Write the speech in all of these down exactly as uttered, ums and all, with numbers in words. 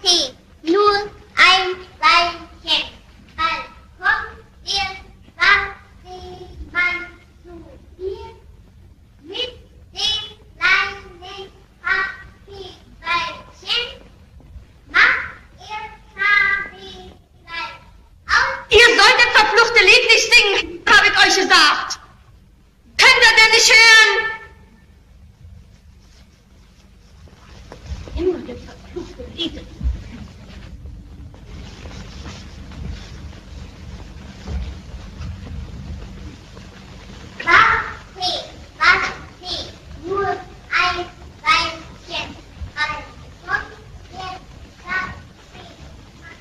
Kaffee, nur ein Weinchen. Bald kommt der Schwarzseemann zu dir mit dem kleinen Kaffeeweinchen. Macht ihr Kaffee gleich aus? Ihr sollt das verfluchte Lied nicht singen, habe ich euch gesagt. Könnt ihr denn nicht hören? Immer das verfluchte Lied. Kaffee, Kaffee, nur ein Weinchen. Bald kommt der Kaffeemann.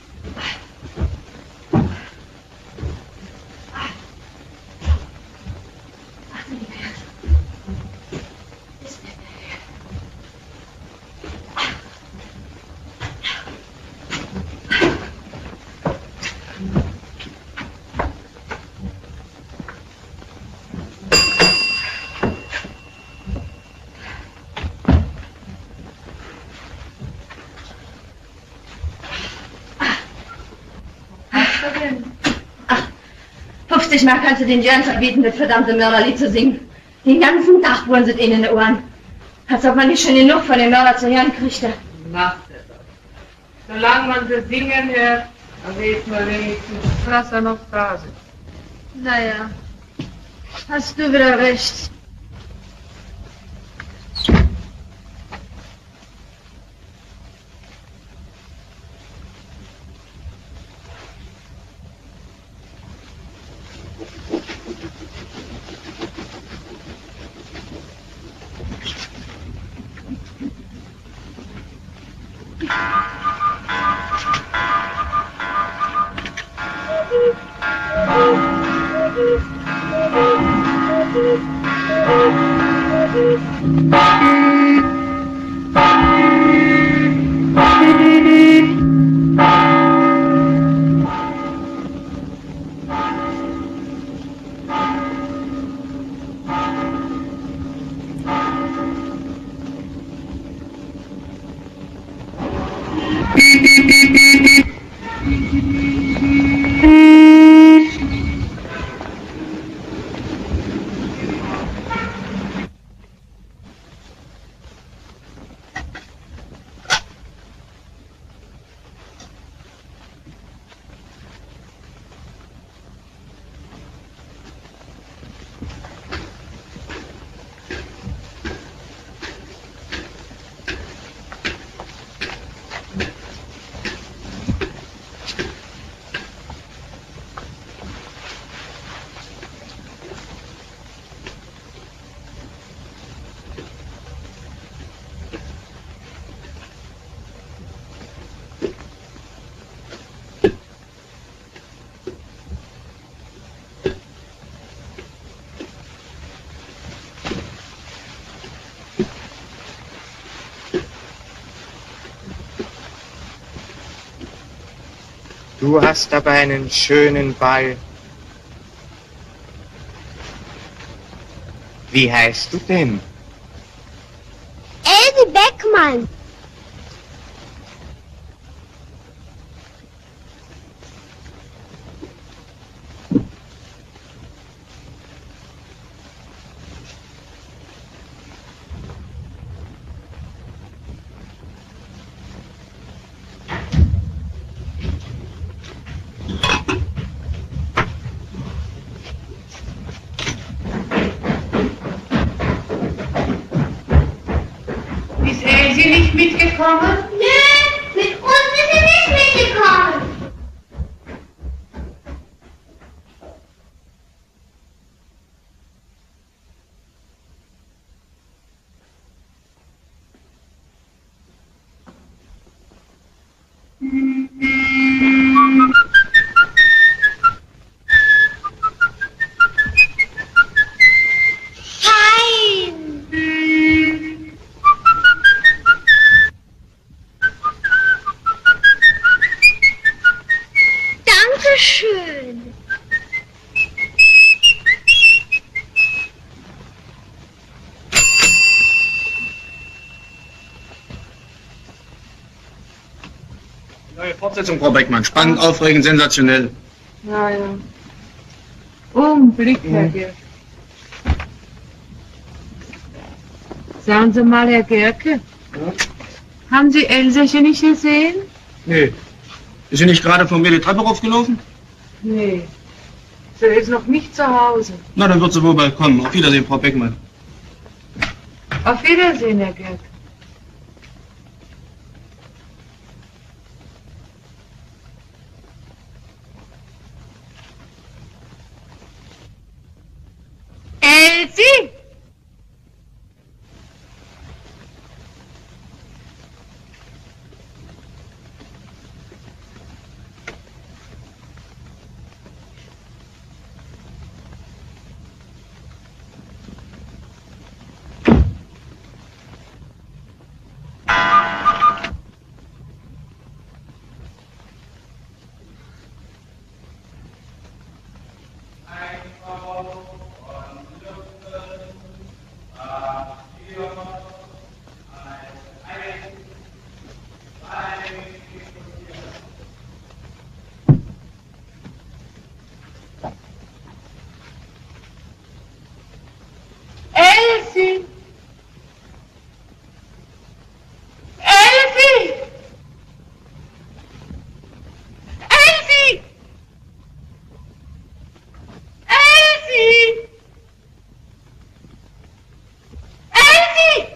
fünfzig Mark kannst du den Jörn verbieten, das verdammte Mörderlied zu singen. Den ganzen Tag bohren sie ihnen in die Ohren. Als ob man nicht schon genug von dem Mörder zu hören kriegte. Macht er doch. Solange man sie singen hört, dann weiß man wenigstens, dass er noch da sind. Naja, hast du wieder recht. Du hast aber einen schönen Ball. Wie heißt du denn? Else Beckmann. Ist Elsie nicht mitgekommen? Nö, mit uns ist sie nicht mitgekommen. Fein. Neue Fortsetzung, Frau Beckmann. Spannend, aufregend, sensationell. Ja, ja. Augenblick, Herr Gerke. Sagen Sie mal, Herr Gerke, haben Sie Elsäche nicht gesehen? Nee. Ist sie nicht gerade von mir die Treppe raufgelaufen? Nee. Sie ist noch nicht zu Hause. Na, dann wird sie wohl bald kommen. Auf Wiedersehen, Frau Beckmann. Auf Wiedersehen, Herr Gerke. Elsie! Elsie! Elsie! Elsie! Elsie! Elsie!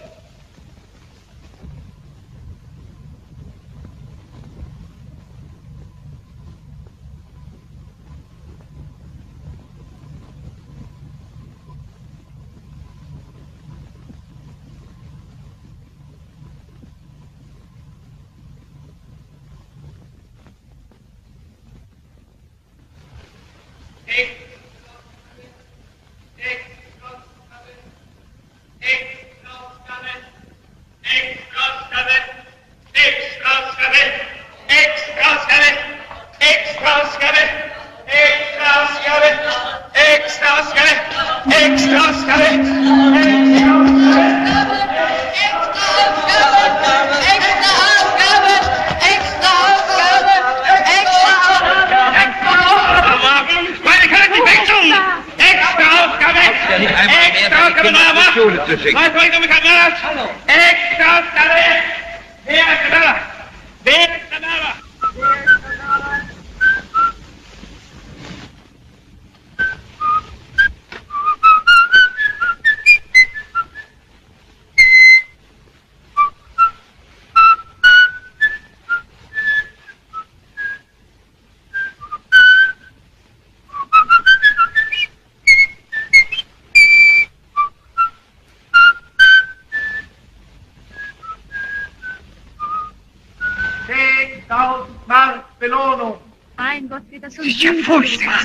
zehntausend Mark Belohnung. Mein Gott, wird das so ist ja furchtbar.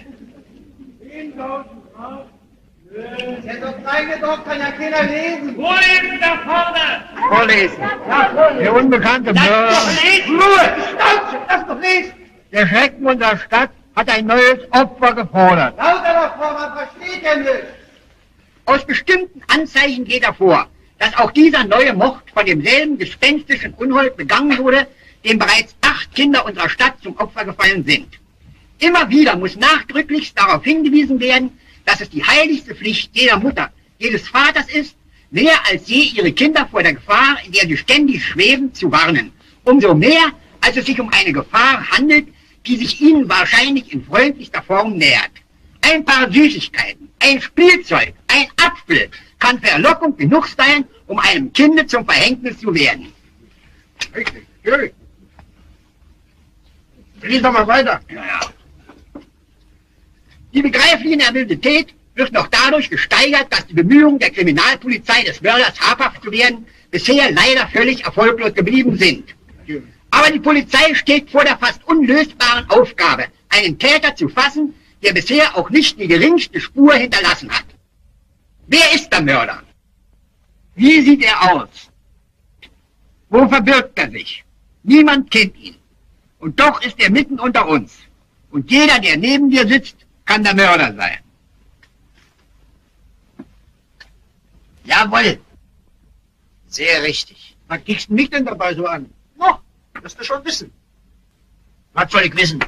zehntausend Mark. Ja, so klein gedruckt kann ja keiner lesen. Wo ist da vorne? Vorlesen. Der unbekannte Mörder. Ruhe! Stopp! Lass doch lesen! Der Schrecken unserer Stadt hat ein neues Opfer gefordert. Lauter davor, man versteht ja nicht. Aus bestimmten Anzeichen geht hervor, dass auch dieser neue Mord von demselben gespenstischen Unhold begangen wurde, dem bereits acht Kinder unserer Stadt zum Opfer gefallen sind. Immer wieder muss nachdrücklichst darauf hingewiesen werden, dass es die heiligste Pflicht jeder Mutter, jedes Vaters ist, mehr als je ihre Kinder vor der Gefahr, in der sie ständig schweben, zu warnen. Umso mehr, als es sich um eine Gefahr handelt, die sich ihnen wahrscheinlich in freundlichster Form nähert. Ein paar Süßigkeiten, ein Spielzeug, ein Apfel kann Verlockung genug sein, um einem Kinde zum Verhängnis zu werden. Richtig, natürlich. Lies doch mal weiter. Ja, ja. Die begreifliche Nervosität wird noch dadurch gesteigert, dass die Bemühungen der Kriminalpolizei des Mörders habhaft zu werden bisher leider völlig erfolglos geblieben sind. Aber die Polizei steht vor der fast unlösbaren Aufgabe, einen Täter zu fassen, der bisher auch nicht die geringste Spur hinterlassen hat. Wer ist der Mörder? Wie sieht er aus? Wo verbirgt er sich? Niemand kennt ihn. Und doch ist er mitten unter uns. Und jeder, der neben dir sitzt, kann der Mörder sein. Jawohl. Sehr richtig. Was kriegst du mich denn dabei so an? No, wirst du schon wissen. Was soll ich wissen?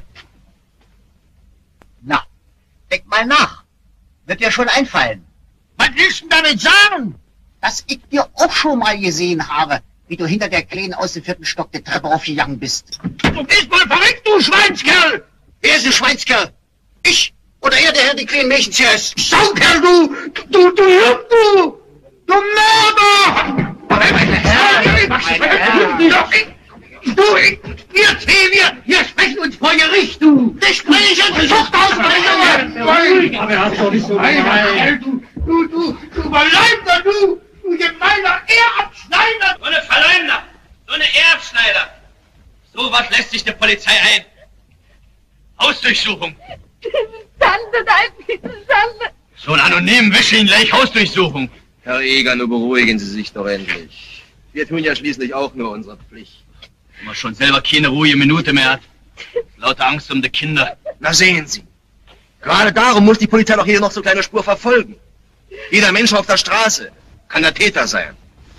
Na, denk mal nach. Wird dir schon einfallen. Was willst du denn damit sagen? Dass ich dir auch schon mal gesehen habe, wie du hinter der Kleinen aus dem vierten Stock die Treppe raufgegangen bist. Du bist wohl verrückt, du Schweinskerl! Wer ist ein Schweinskerl? Ich oder er, der Herr die kleinen Mädchen zuerst? Saukerl, du! Du, du, du! Du Mörder! Meine Herren, meine Herren. Du, ich, wir zwei, wir, wir sprechen uns vor Gericht, du! Ich spreche ich ins Zuchthaus, mein Junge! Aber er hat doch nicht so gemeint. Du, du, du, du Verleumder, du! Du gemeiner Ehrabschneider! So eine Verleumder! So eine Ehrabschneider! So was lässt sich der Polizei ein. Hausdurchsuchung. Schande, nein, bitte, Schande. So einen anonymen Wischling gleich Hausdurchsuchung. Herr Eger, nur beruhigen Sie sich doch endlich. Wir tun ja schließlich auch nur unsere Pflicht. Wenn man schon selber keine ruhige Minute mehr hat. Lauter Angst um die Kinder. Na sehen Sie. Gerade darum muss die Polizei doch hier noch so kleine Spur verfolgen. Jeder Mensch auf der Straße kann der Täter sein.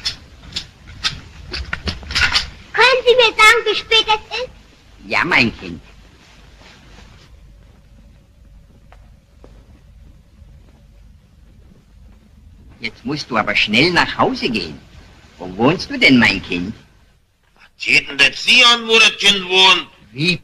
Können Sie mir sagen, wie spät es ist? Ja, mein Kind. Jetzt musst du aber schnell nach Hause gehen. Wo wohnst du denn, mein Kind? Was geht denn das Sie an, wo das Kind wohnt? Wie?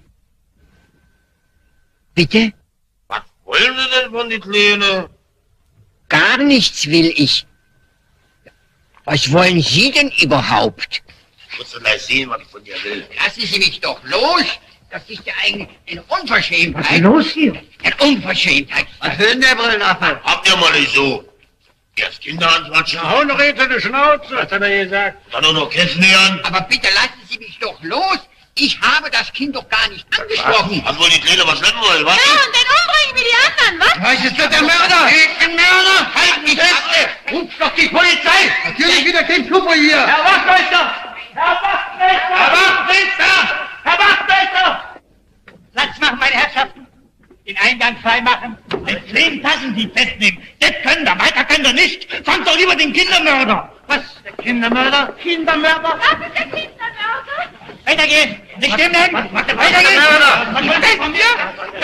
Bitte? Was wollen Sie denn von die Kleine? Gar nichts will ich. Was wollen Sie denn überhaupt? Ich muss doch gleich sehen, was ich von dir will. Lassen Sie mich doch los! Das ist ja eigentlich eine Unverschämtheit. Was ist los hier? Eine Unverschämtheit. Was will denn der Brillenaffe? Habt ihr mal nicht so. Erst Kinder anquatschen, Hau noch hinter die Schnauze, was hat er gesagt? dann auch noch kennenlernen. Aber bitte lassen Sie mich doch los! Ich habe das Kind doch gar nicht angesprochen. Was wohl die Kleine was schleppen wollen, was? Ja, und dann umbringen wie die anderen, was? Was ist das der Mörder? Ich bin Mörder! Halt mich fest! Ruf doch die Polizei! Natürlich wieder kein Schupper hier! Herr Wachtmeister! Herr Wachtmeister! Herr Wachtmeister! Herr Wachtmeister! Platz machen, meine Herrschaften! Den Eingang freimachen! Mit zehn Tassendieb festnehmen! Das können wir, weiter können wir nicht! Fangt doch lieber den Kindermörder! Was? Der Kindermörder? Kindermörder? Was ist der Kindermörder? Weitergehen! Nicht stimmen! Weitergehen! Weitergehen! Was wollt ihr von mir?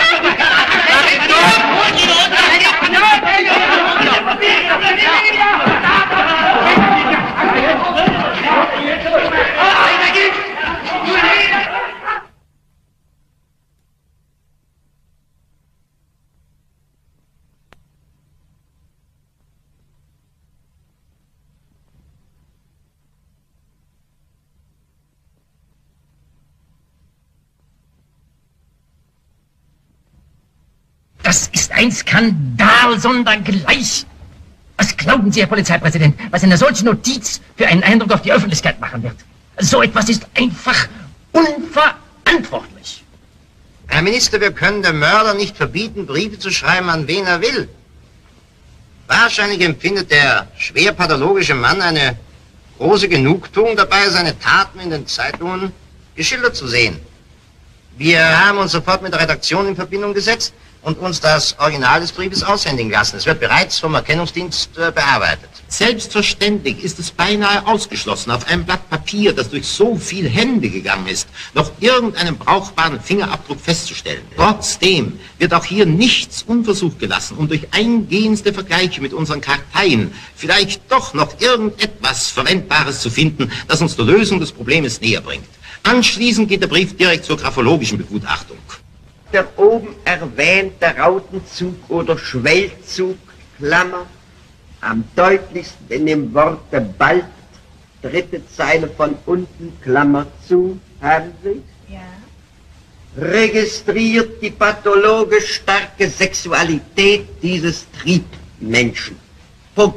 Das ist ein Skandal sondergleich. Was glauben Sie, Herr Polizeipräsident, was eine solche Notiz für einen Eindruck auf die Öffentlichkeit machen wird? So etwas ist einfach unverantwortlich. Herr Minister, wir können dem Mörder nicht verbieten, Briefe zu schreiben, an wen er will. Wahrscheinlich empfindet der schwer pathologische Mann eine große Genugtuung dabei, seine Taten in den Zeitungen geschildert zu sehen. Wir haben uns sofort mit der Redaktion in Verbindung gesetzt und uns das Original des Briefes aushändigen lassen. Es wird bereits vom Erkennungsdienst äh, bearbeitet. Selbstverständlich ist es beinahe ausgeschlossen, auf einem Blatt Papier, das durch so viele Hände gegangen ist, noch irgendeinen brauchbaren Fingerabdruck festzustellen. Trotzdem wird auch hier nichts unversucht gelassen, um durch eingehendste Vergleiche mit unseren Karteien vielleicht doch noch irgendetwas Verwendbares zu finden, das uns der Lösung des Problems näher bringt. Anschließend geht der Brief direkt zur graphologischen Begutachtung. Der oben erwähnte Rautenzug oder Schwellzug, Klammer, am deutlichsten in dem Worte bald, dritte Zeile von unten, Klammer zu, haben Sie? Ja. Registriert die pathologisch starke Sexualität dieses Triebmenschen. Punkt.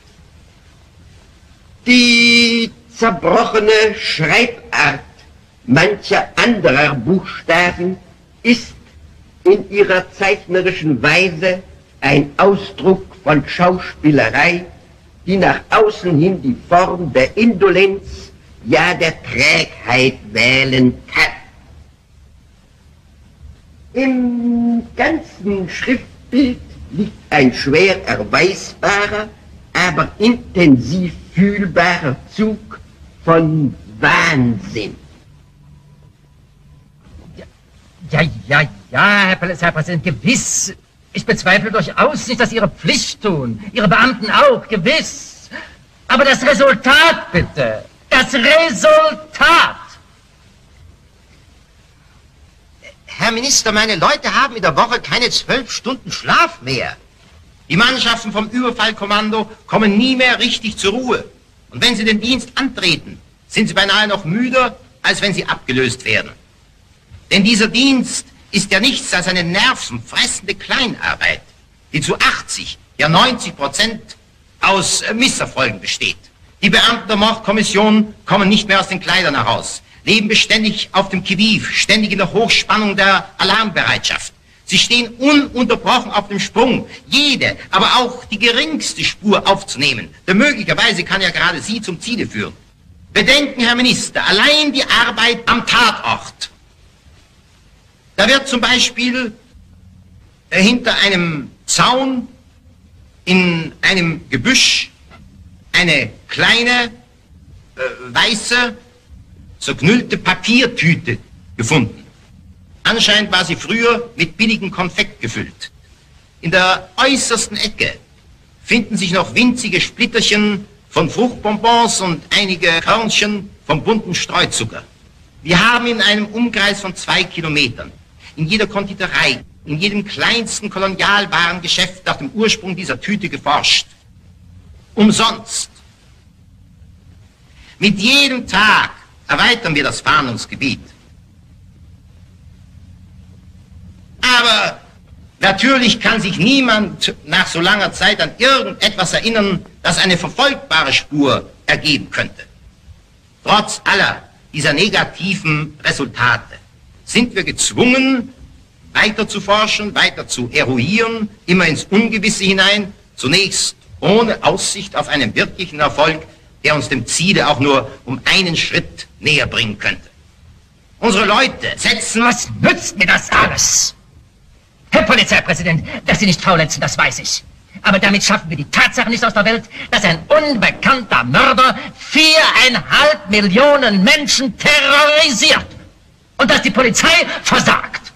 Die zerbrochene Schreibart mancher anderer Buchstaben ist in ihrer zeichnerischen Weise ein Ausdruck von Schauspielerei, die nach außen hin die Form der Indolenz, ja der Trägheit wählen kann. Im ganzen Schriftbild liegt ein schwer erweisbarer, aber intensiv fühlbarer Zug von Wahnsinn. Ja, ja, ja, Herr Polizeipräsident, gewiss. Ich bezweifle durchaus nicht, dass Ihre Pflicht tun. Ihre Beamten auch, gewiss. Aber das Resultat, bitte. Das Resultat. Herr Minister, meine Leute haben in der Woche keine zwölf Stunden Schlaf mehr. Die Mannschaften vom Überfallkommando kommen nie mehr richtig zur Ruhe. Und wenn sie den Dienst antreten, sind sie beinahe noch müder, als wenn sie abgelöst werden. Denn dieser Dienst ist ja nichts als eine nervenfressende Kleinarbeit, die zu achtzig, ja neunzig Prozent aus äh, Misserfolgen besteht. Die Beamten der Mordkommission kommen nicht mehr aus den Kleidern heraus, leben beständig auf dem Qui-vive, ständig in der Hochspannung der Alarmbereitschaft. Sie stehen ununterbrochen auf dem Sprung, jede, aber auch die geringste Spur aufzunehmen, denn möglicherweise kann ja gerade sie zum Ziele führen. Bedenken, Herr Minister, allein die Arbeit am Tatort. Da wird zum Beispiel äh, hinter einem Zaun in einem Gebüsch eine kleine, äh, weiße, zerknüllte Papiertüte gefunden. Anscheinend war sie früher mit billigem Konfekt gefüllt. In der äußersten Ecke finden sich noch winzige Splitterchen von Fruchtbonbons und einige Körnchen vom bunten Streuzucker. Wir haben in einem Umkreis von zwei Kilometern in jeder Konditorei, in jedem kleinsten Kolonialwarengeschäft nach dem Ursprung dieser Tüte geforscht. Umsonst. Mit jedem Tag erweitern wir das Fahndungsgebiet. Aber natürlich kann sich niemand nach so langer Zeit an irgendetwas erinnern, das eine verfolgbare Spur ergeben könnte. Trotz aller dieser negativen Resultate sind wir gezwungen, weiter zu forschen, weiter zu eruieren, immer ins Ungewisse hinein, zunächst ohne Aussicht auf einen wirklichen Erfolg, der uns dem Ziele auch nur um einen Schritt näher bringen könnte. Unsere Leute setzen... Was nützt mir das alles? Herr Polizeipräsident, dass Sie nicht faulenzen, das weiß ich. Aber damit schaffen wir die Tatsache nicht aus der Welt, dass ein unbekannter Mörder viereinhalb Millionen Menschen terrorisiert. Und dass die Polizei versagt.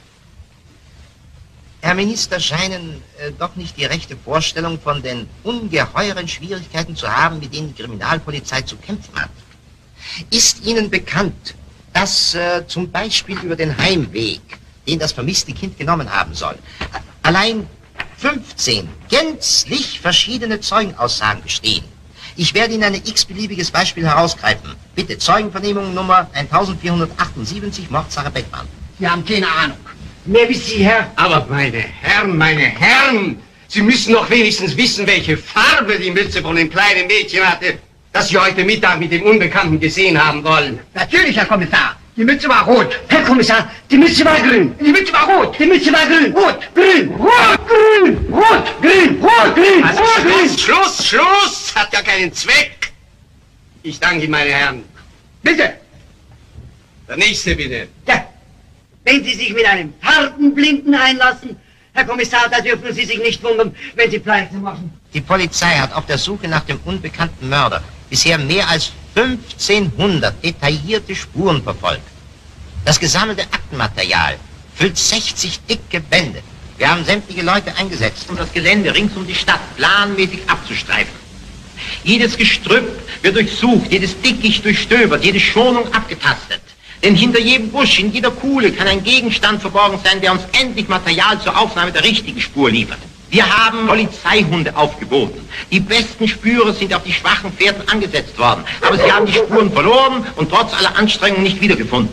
Herr Minister, scheinen äh, doch nicht die rechte Vorstellung von den ungeheuren Schwierigkeiten zu haben, mit denen die Kriminalpolizei zu kämpfen hat. Ist Ihnen bekannt, dass äh, zum Beispiel über den Heimweg, den das vermisste Kind genommen haben soll, allein fünfzehn gänzlich verschiedene Zeugenaussagen bestehen? Ich werde Ihnen ein x-beliebiges Beispiel herausgreifen. Bitte, Zeugenvernehmung Nummer vierzehnhundertachtundsiebzig, Mordsache Beckmann. Wir haben keine Ahnung. Mehr wie Sie, Herr. Aber meine Herren, meine Herren, Sie müssen doch wenigstens wissen, welche Farbe die Mütze von dem kleinen Mädchen hatte, das Sie heute Mittag mit dem Unbekannten gesehen haben wollen. Natürlich, Herr Kommissar. Die Mütze war rot. Herr Kommissar, die Mütze war grün. Die Mütze war rot. Die Mütze war grün. Rot, grün, rot, grün, rot, grün, rot, grün, Also rot, grün. Schluss, Schluss, Schluss! Hat ja keinen Zweck. Ich danke Ihnen, meine Herren. Bitte. Der nächste, bitte. Ja. Wenn Sie sich mit einem harten Blinden einlassen, Herr Kommissar, da dürfen Sie sich nicht wundern, wenn Sie Pleite machen. Die Polizei hat auf der Suche nach dem unbekannten Mörder bisher mehr als fünfzehnhundert detaillierte Spuren verfolgt. Das gesammelte Aktenmaterial füllt sechzig dicke Bände. Wir haben sämtliche Leute eingesetzt, um das Gelände rings um die Stadt planmäßig abzustreifen. Jedes Gestrüpp wird durchsucht, jedes Dickicht durchstöbert, jede Schonung abgetastet. Denn hinter jedem Busch, in jeder Kuhle kann ein Gegenstand verborgen sein, der uns endlich Material zur Aufnahme der richtigen Spur liefert. Wir haben Polizeihunde aufgeboten. Die besten Spürer sind auf die schwachen Pferden angesetzt worden. Aber sie haben die Spuren verloren und trotz aller Anstrengungen nicht wiedergefunden.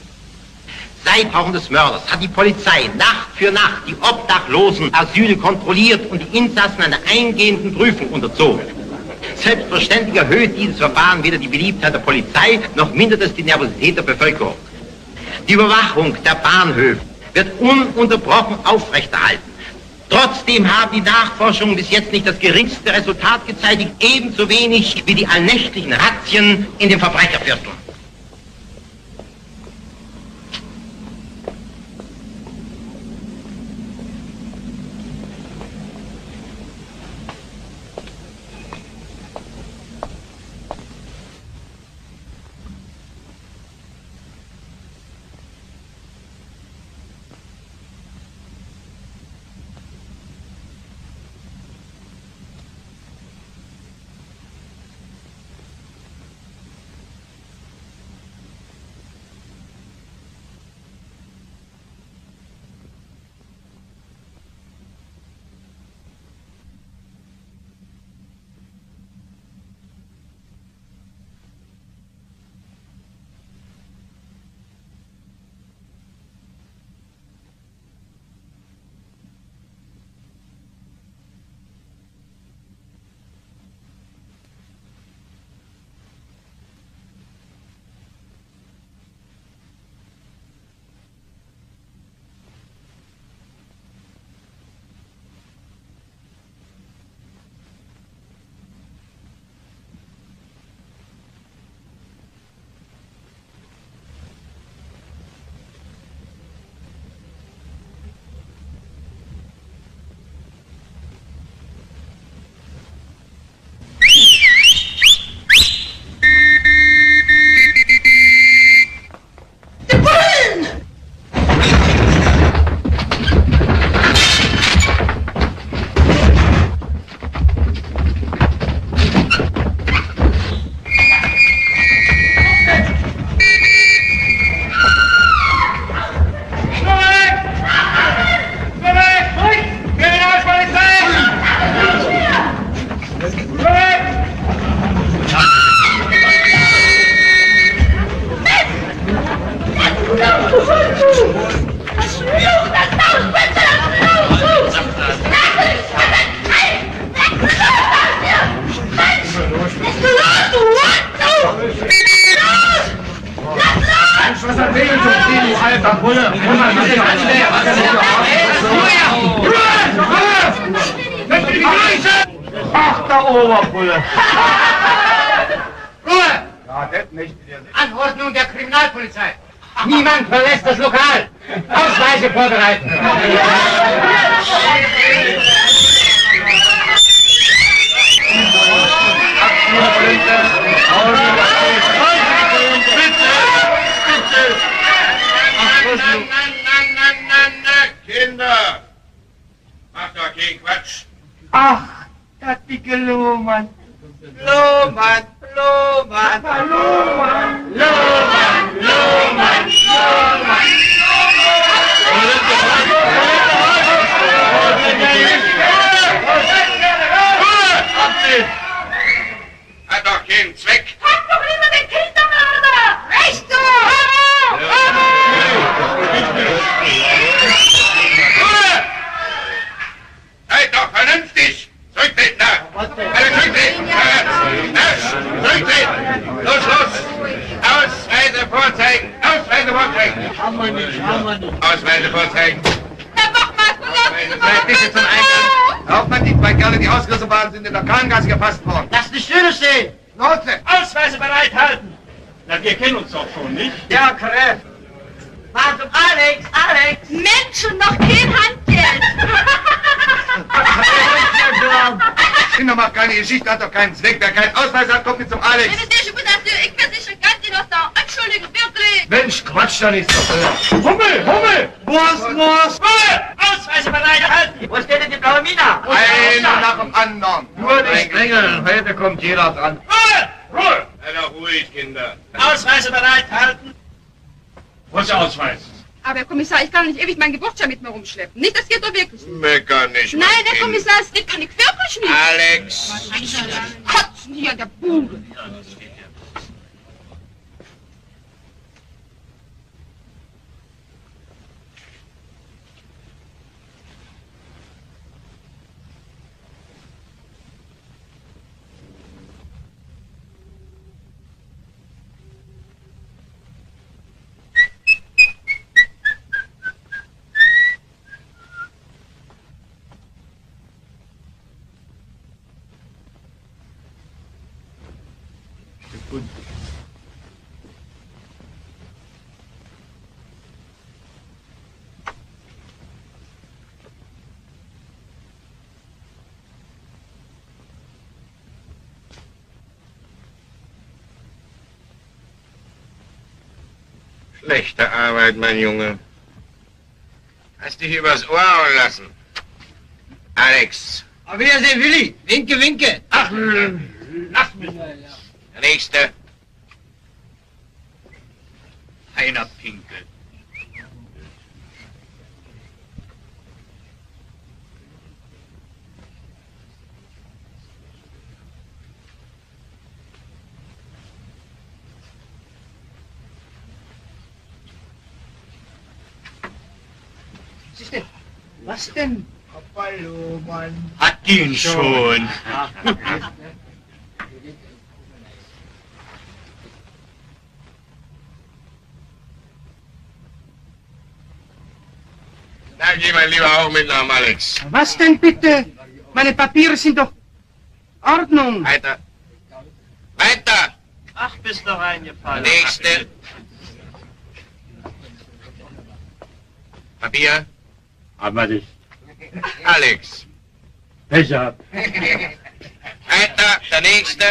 Seit Tauchen des Mörders hat die Polizei Nacht für Nacht die obdachlosen Asyle kontrolliert und die Insassen einer eingehenden Prüfung unterzogen. Selbstverständlich erhöht dieses Verfahren weder die Beliebtheit der Polizei, noch mindert es die Nervosität der Bevölkerung. Die Überwachung der Bahnhöfe wird ununterbrochen aufrechterhalten. Trotzdem haben die Nachforschungen bis jetzt nicht das geringste Resultat gezeitigt, ebenso wenig wie die allnächtlichen Razzien in den Verbrechervierteln. Was erzählen Sie uns, du alter Bulle? Ach, der Oberbulle! Ruhe! Ja, das nicht. Anordnung der Kriminalpolizei. Niemand verlässt das Lokal. Ausweise vorbereiten. Nein, nein, nein, nein, nein, nein, Kinder! Macht doch keinen Quatsch. Ach, das dicke Lohmann. Lohmann, Lohmann, Lohmann, Lohmann, Lohmann, Lohmann. Hat doch keinen Zweck. Pack doch lieber den Kindermörder! Recht so! Ruhe! Seid doch vernünftig! Zurücktreten da! Alle zurücktreten! Na, zurücktreten! Los, los! Ausweise vorzeigen! Ausweise vorzeigen! Haben wir nicht, haben wir nicht. Ausweise vorzeigen! Herr Wachmeister, lassen Sie mal Seid bitte zum Eingang! Hauptmann, die zwei Kerle, die ausgerissen waren, sind in der Kahlengasse gefasst worden. Lass die Stühle stehen. Notze! Ausweise bereithalten! Na, wir kennen uns doch schon, nicht? Ja, Kräft. Mal zum Alex, Alex. Menschen, noch kein Handgeld! Kinder, macht keine Geschichte, hat doch keinen Zweck. Wer keinen Ausweis hat, kommt nicht zum Alex. Monsieur, ich versichere ganz innocent. Entschuldigen, wirklich! Mensch, Quatsch, da nicht so. Hummel, Hummel! Was, was? Hummel! Ausweise bereithalten! Wo steht denn die blaue Mina? Einer nach dem anderen. Nur nicht drängeln, heute kommt jeder dran. Ruhe! Ruhe! Sei doch ruhig, Kinder. Ausweise bereithalten! Wo ist der Ausweis? Aber Herr Kommissar, ich kann doch nicht ewig meinen Geburtsschein mit mir rumschleppen. Nicht, das geht doch wirklich nicht. Mecker nicht. Nein, Herr Kommissar, das kann ich wirklich nicht. Alex! Kotzen hier an der Bude. Schlechte Arbeit, mein Junge. Hast dich übers Ohr hauen lassen. Alex. Auf Wiedersehen, Willi. Winke, winke. Ach, lass mich. Der Nächste. Einer Pinkel. Was ist denn? Was denn? Hallo, Mann. Hat ihn schon. Na, geh mal lieber auch mit nach Alex. Was denn bitte? Meine Papiere sind doch Ordnung. Weiter. Weiter. Ach, bist du reingefallen. Nächste. Papier. Aber nicht. Alex. Becher. Weiter. Der Nächste.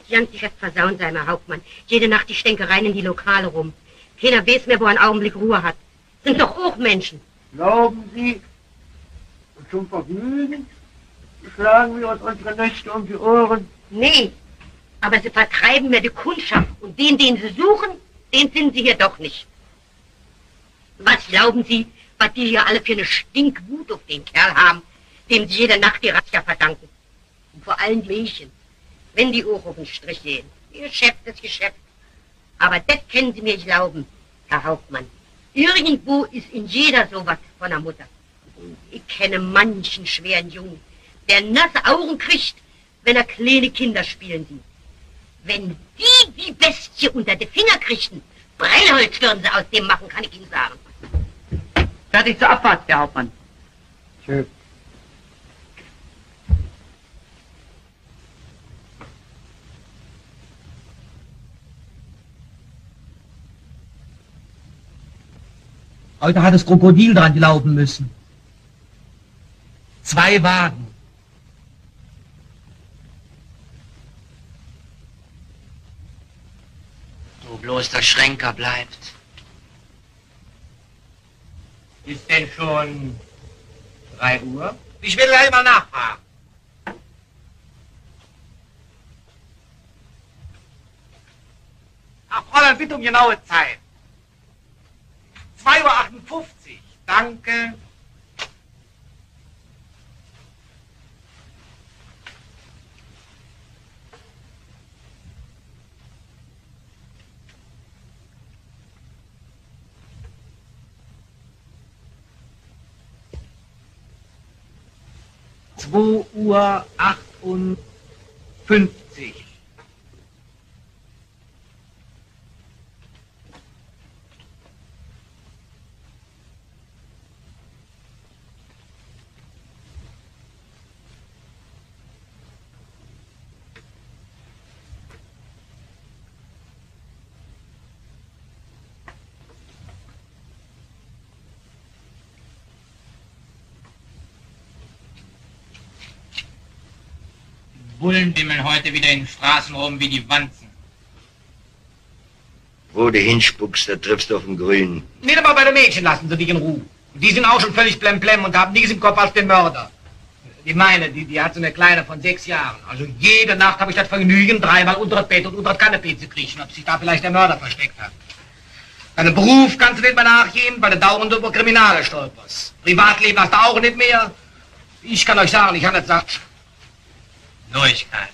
das ganze Geschäft versauen, sei mal Hauptmann. Jede Nacht die Stänkereien in die Lokale rum. Keiner weiß mehr, wo er einen Augenblick Ruhe hat. Sind doch auch Menschen. Glauben Sie, zum Vergnügen schlagen wir uns unsere Nächte um die Ohren? Nee, aber sie vertreiben mir die Kundschaft. Und den, den sie suchen, den finden sie hier doch nicht. Was glauben Sie, was die hier alle für eine Stinkwut auf den Kerl haben, dem sie jede Nacht die Razzia verdanken? Und vor allem die Mädchen, wenn die auch auf den Strich gehen. Geschäft ist Geschäft. Aber das können Sie mir glauben, Herr Hauptmann. Irgendwo ist in jeder sowas von der Mutter. Ich kenne manchen schweren Jungen, der nasse Augen kriegt, wenn er kleine Kinder spielen sieht. Wenn die die Bestie unter die Finger kriegten, Brennholz würden sie aus dem machen, kann ich Ihnen sagen. Fertig zur Abfahrt, Herr Hauptmann. Schön. Heute hat das Krokodil dran glauben müssen. Zwei Wagen. Wo bloß der Schränker bleibt. Ist denn schon drei Uhr? Ich will gleich mal nachfragen. Ach, Fräulein, bitte um genaue Zeit. zwei Uhr achtundfünfzig. Danke. zwei Uhr achtundfünfzig. Bullen wimmeln heute wieder in den Straßen rum wie die Wanzen. Wo du hinspuckst, da triffst du auf den Grünen. Nicht einmal bei den Mädchen lassen sie dich in Ruhe. Die sind auch schon völlig blemblem und haben nichts im Kopf als den Mörder. Die meine, die, die hat so eine Kleine von sechs Jahren. Also jede Nacht habe ich das Vergnügen, dreimal unter das Bett und unter das Kanapee zu kriechen, ob sich da vielleicht der Mörder versteckt hat. Deinen Beruf kannst du nicht mehr nachgehen, weil du dauernd über Kriminale stolperst. Privatleben hast du auch nicht mehr. Ich kann euch sagen, ich habe das gesagt. Neuigkeit.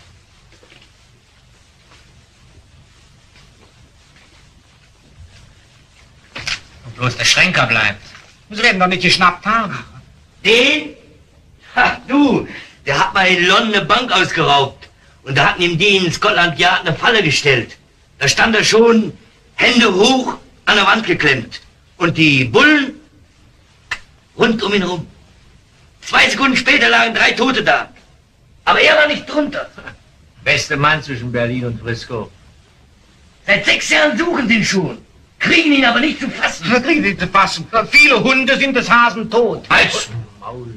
Und bloß der Schränker bleibt. Sie werden doch nicht geschnappt haben. Den? Ha, du, der hat mal in London eine Bank ausgeraubt. Und da hatten ihm die in Scotland Yard eine Falle gestellt. Da stand er schon, Hände hoch, an der Wand geklemmt. Und die Bullen rund um ihn herum. Zwei Sekunden später lagen drei Tote da. Aber er war nicht drunter. Beste Mann zwischen Berlin und Frisco. Seit sechs Jahren suchen sie ihn schon. Kriegen ihn aber nicht zu fassen. Was kriegen sie zu fassen? Viele Hunde sind des Hasen tot. Halt's Maul.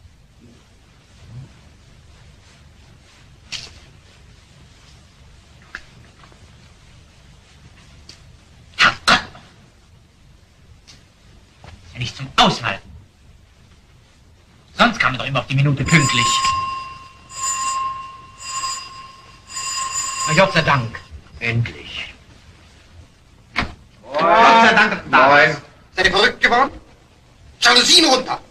Ist ja nicht zum Aushalten. Sonst kam er doch immer auf die Minute pünktlich. Na, Gott sei Dank. Endlich. Gott sei Dank, dass du da Moin. bist. Seid ihr verrückt geworden? Jalousien runter!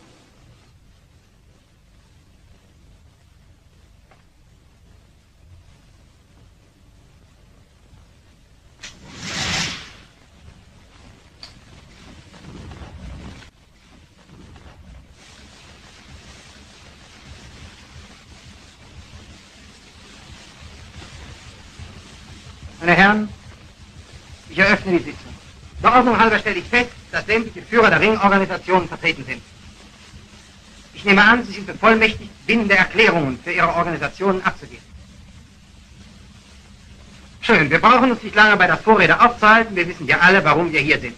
Meine Herren, ich eröffne die Sitzung. Der Ordnung halber stelle ich fest, dass sämtliche Führer der Ringorganisationen vertreten sind. Ich nehme an, Sie sind bevollmächtigt, bindende Erklärungen für Ihre Organisationen abzugeben. Schön, wir brauchen uns nicht lange bei der Vorrede aufzuhalten, wir wissen ja alle, warum wir hier sind.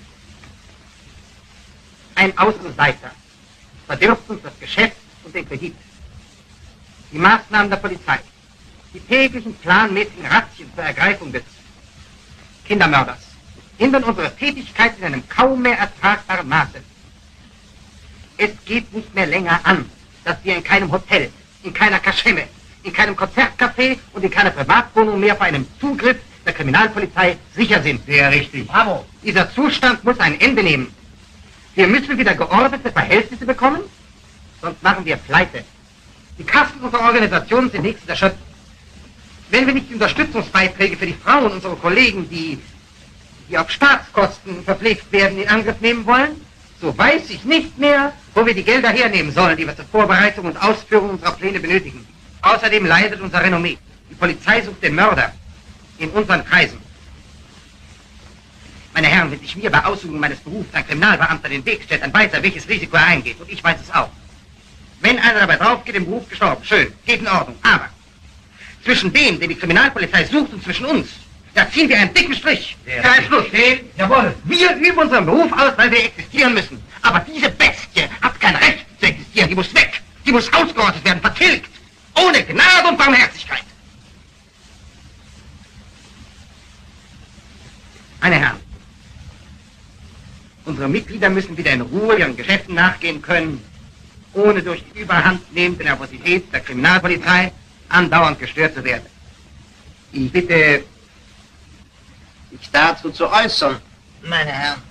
Ein Außenseiter verdirbt uns das Geschäft und den Kredit. Die Maßnahmen der Polizei, die täglichen planmäßigen Razzien zur Ergreifung des Kindermörders hindern unsere Tätigkeit in einem kaum mehr ertragbaren Maße. Es geht nicht mehr länger an, dass wir in keinem Hotel, in keiner Kaschemme, in keinem Konzertcafé und in keiner Privatwohnung mehr vor einem Zugriff der Kriminalpolizei sicher sind. Sehr richtig. Bravo. Dieser Zustand muss ein Ende nehmen. Wir müssen wieder geordnete Verhältnisse bekommen, sonst machen wir Pleite. Die Kassen unserer Organisation sind nächstes erschöpft. Wenn wir nicht die Unterstützungsbeiträge für die Frauen unserer Kollegen, die, die auf Staatskosten verpflegt werden, in Angriff nehmen wollen, so weiß ich nicht mehr, wo wir die Gelder hernehmen sollen, die wir zur Vorbereitung und Ausführung unserer Pläne benötigen. Außerdem leidet unser Renommee. Die Polizei sucht den Mörder in unseren Kreisen. Meine Herren, wenn sich mir bei Ausübung meines Berufs ein Kriminalbeamter den Weg stellt, dann weiß er, welches Risiko er eingeht. Und ich weiß es auch. Wenn einer dabei drauf geht, im Beruf gestorben, schön, geht in Ordnung. Aber zwischen dem, den die Kriminalpolizei sucht, und zwischen uns, da ziehen wir einen dicken Strich. Sehr Kein Schluss. richtig. Jawohl. Wir üben unseren Beruf aus, weil wir existieren müssen. Aber diese Bestie hat kein Recht zu existieren. Die muss weg. Die muss ausgerottet werden, vertilgt. Ohne Gnade und Barmherzigkeit. Meine Herren, unsere Mitglieder müssen wieder in Ruhe ihren Geschäften nachgehen können, ohne durch die überhandnehmende Nervosität der Kriminalpolizei andauernd gestört zu werden. Ich bitte, sich dazu zu äußern, meine Herren.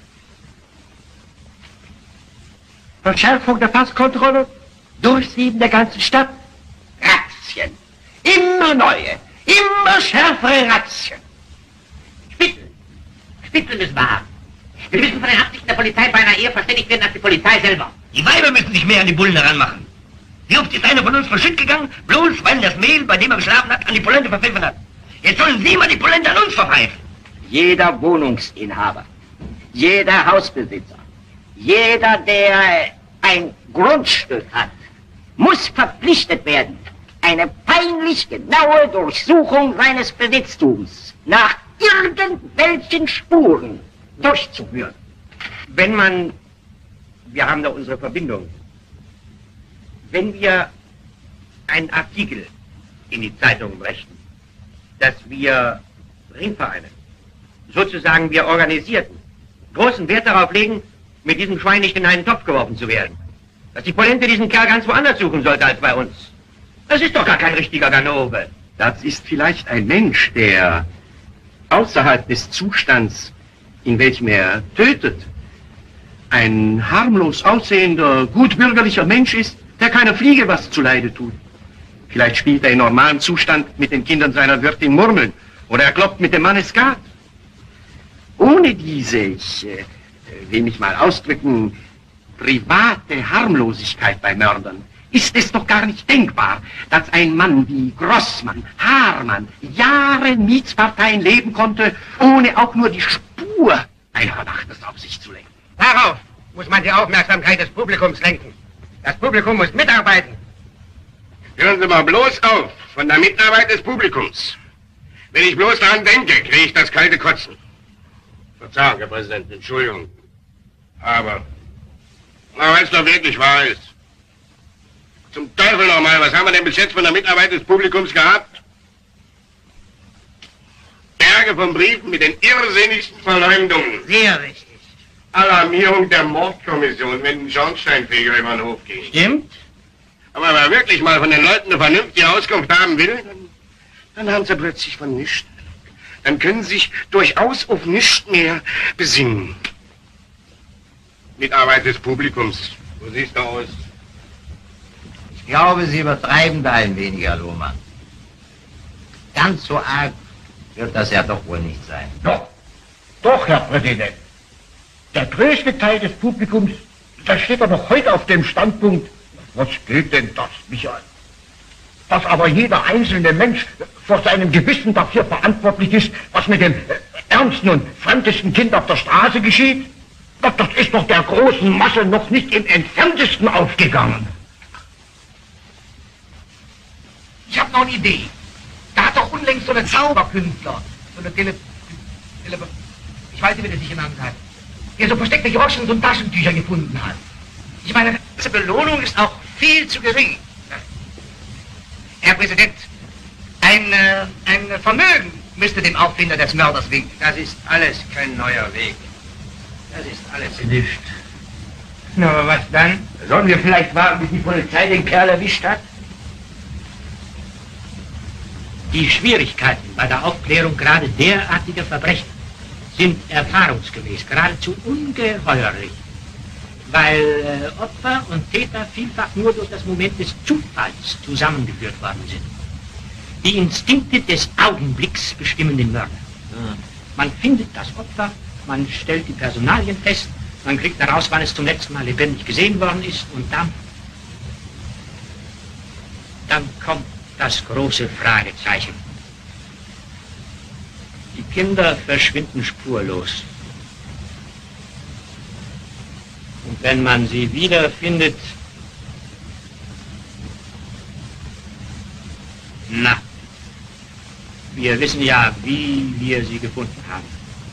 Verschärfung der Passkontrolle, Durchsieben der ganzen Stadt, Razzien, immer neue, immer schärfere Razzien. Spitzel, Spitzel müssen wir haben. Wir müssen von den Absichten der Polizei beinahe eher verständigt werden als die Polizei selber. Die Weiber müssen sich mehr an die Bullen heranmachen. Wie oft ist einer von uns verschütt gegangen, bloß weil das Mehl, bei dem er geschlafen hat, an die Polente verpfiffen hat. Jetzt sollen Sie mal die Polente an uns verpfeifen. Jeder Wohnungsinhaber, jeder Hausbesitzer, jeder, der ein Grundstück hat, muss verpflichtet werden, eine peinlich genaue Durchsuchung seines Besitztums nach irgendwelchen Spuren durchzuführen. Wenn man, wir haben da unsere Verbindung, wenn wir einen Artikel in die Zeitung brächten, dass wir Ringvereine, sozusagen wir Organisierten, großen Wert darauf legen, mit diesem Schwein nicht in einen Topf geworfen zu werden. Dass die Polente diesen Kerl ganz woanders suchen sollte als bei uns. Das ist doch gar kein richtiger Ganove. Das ist vielleicht ein Mensch, der außerhalb des Zustands, in welchem er tötet, ein harmlos aussehender, gutbürgerlicher Mensch ist, der keiner Fliege was zuleide tut. Vielleicht spielt er in normalem Zustand mit den Kindern seiner Wirtin Murmeln oder er kloppt mit dem Manne Skat. Ohne diese, ich äh, will mich mal ausdrücken, private Harmlosigkeit bei Mördern, ist es doch gar nicht denkbar, dass ein Mann wie Grossmann, Haarmann, Jahre Mietsparteien leben konnte, ohne auch nur die Spur einer Verdachtes auf sich zu lenken. Darauf muss man die Aufmerksamkeit des Publikums lenken. Das Publikum muss mitarbeiten. Hören Sie mal bloß auf von der Mitarbeit des Publikums. Wenn ich bloß daran denke, kriege ich das kalte Kotzen. Verzeihung, Herr Präsident, Entschuldigung. Aber, na, wenn es doch wirklich wahr ist. Zum Teufel nochmal, was haben wir denn bis jetzt von der Mitarbeit des Publikums gehabt? Berge von Briefen mit den irrsinnigsten Verleumdungen. Sehr richtig. Alarmierung der Mordkommission, wenn ein Schornsteinfeger über den Hof ging. Stimmt. Aber wenn man wirklich mal von den Leuten eine vernünftige Auskunft haben will, dann, dann haben sie plötzlich von nichts. Dann können sie sich durchaus auf nichts mehr besinnen. Mitarbeit des Publikums. So siehst du aus. Ich glaube, Sie übertreiben da ein wenig, Herr Lohmann. Ganz so arg wird das ja doch wohl nicht sein. Doch, doch, Herr Präsident. Der größte Teil des Publikums, da steht er noch heute auf dem Standpunkt, was geht denn das mich an? Dass aber jeder einzelne Mensch vor seinem Gewissen dafür verantwortlich ist, was mit dem ärmsten und fremdesten Kind auf der Straße geschieht, das, das ist doch der großen Masse noch nicht im entferntesten aufgegangen. Ich habe noch eine Idee. Da hat doch unlängst so eine Zauberkünstler, so eine Tele... Tele ich weiß nicht, wie der sich genannt hat, der so versteckte Groschen und Taschentücher gefunden hat. Ich meine, diese Belohnung ist auch viel zu gering. Herr Präsident, Ein, äh, ein Vermögen müsste dem Auffinder des Mörders winken. Das ist alles kein neuer Weg. Das ist alles Nicht. Na, aber was dann? Sollen wir vielleicht warten, bis die Polizei den Kerl erwischt hat? Die Schwierigkeiten bei der Aufklärung gerade derartiger Verbrechen sind erfahrungsgemäß geradezu ungeheuerlich, weil äh, Opfer und Täter vielfach nur durch das Moment des Zufalls zusammengeführt worden sind. Die Instinkte des Augenblicks bestimmen den Mörder. Man findet das Opfer, man stellt die Personalien fest, man kriegt heraus, wann es zum letzten Mal lebendig gesehen worden ist, und dann, dann kommt das große Fragezeichen. Die Kinder verschwinden spurlos. Und wenn man sie wiederfindet, na, wir wissen ja, wie wir sie gefunden haben.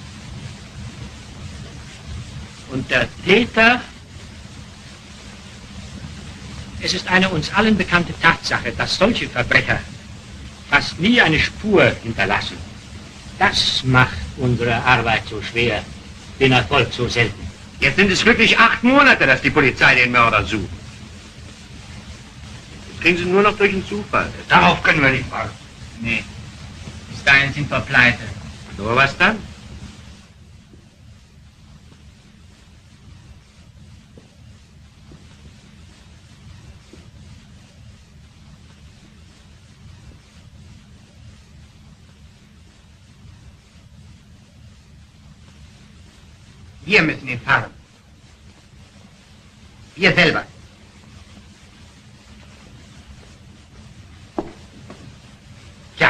Und der Täter, es ist eine uns allen bekannte Tatsache, dass solche Verbrecher fast nie eine Spur hinterlassen. Das macht unsere Arbeit so schwer, den Erfolg so selten. Jetzt sind es wirklich acht Monate, dass die Polizei den Mörder sucht. Das kriegen sie nur noch durch den Zufall. Darauf können wir nicht warten. Nee. Bis dahin sind wir pleite. Nur was dann? Wir müssen ihn fahren. Wir selber. Tja.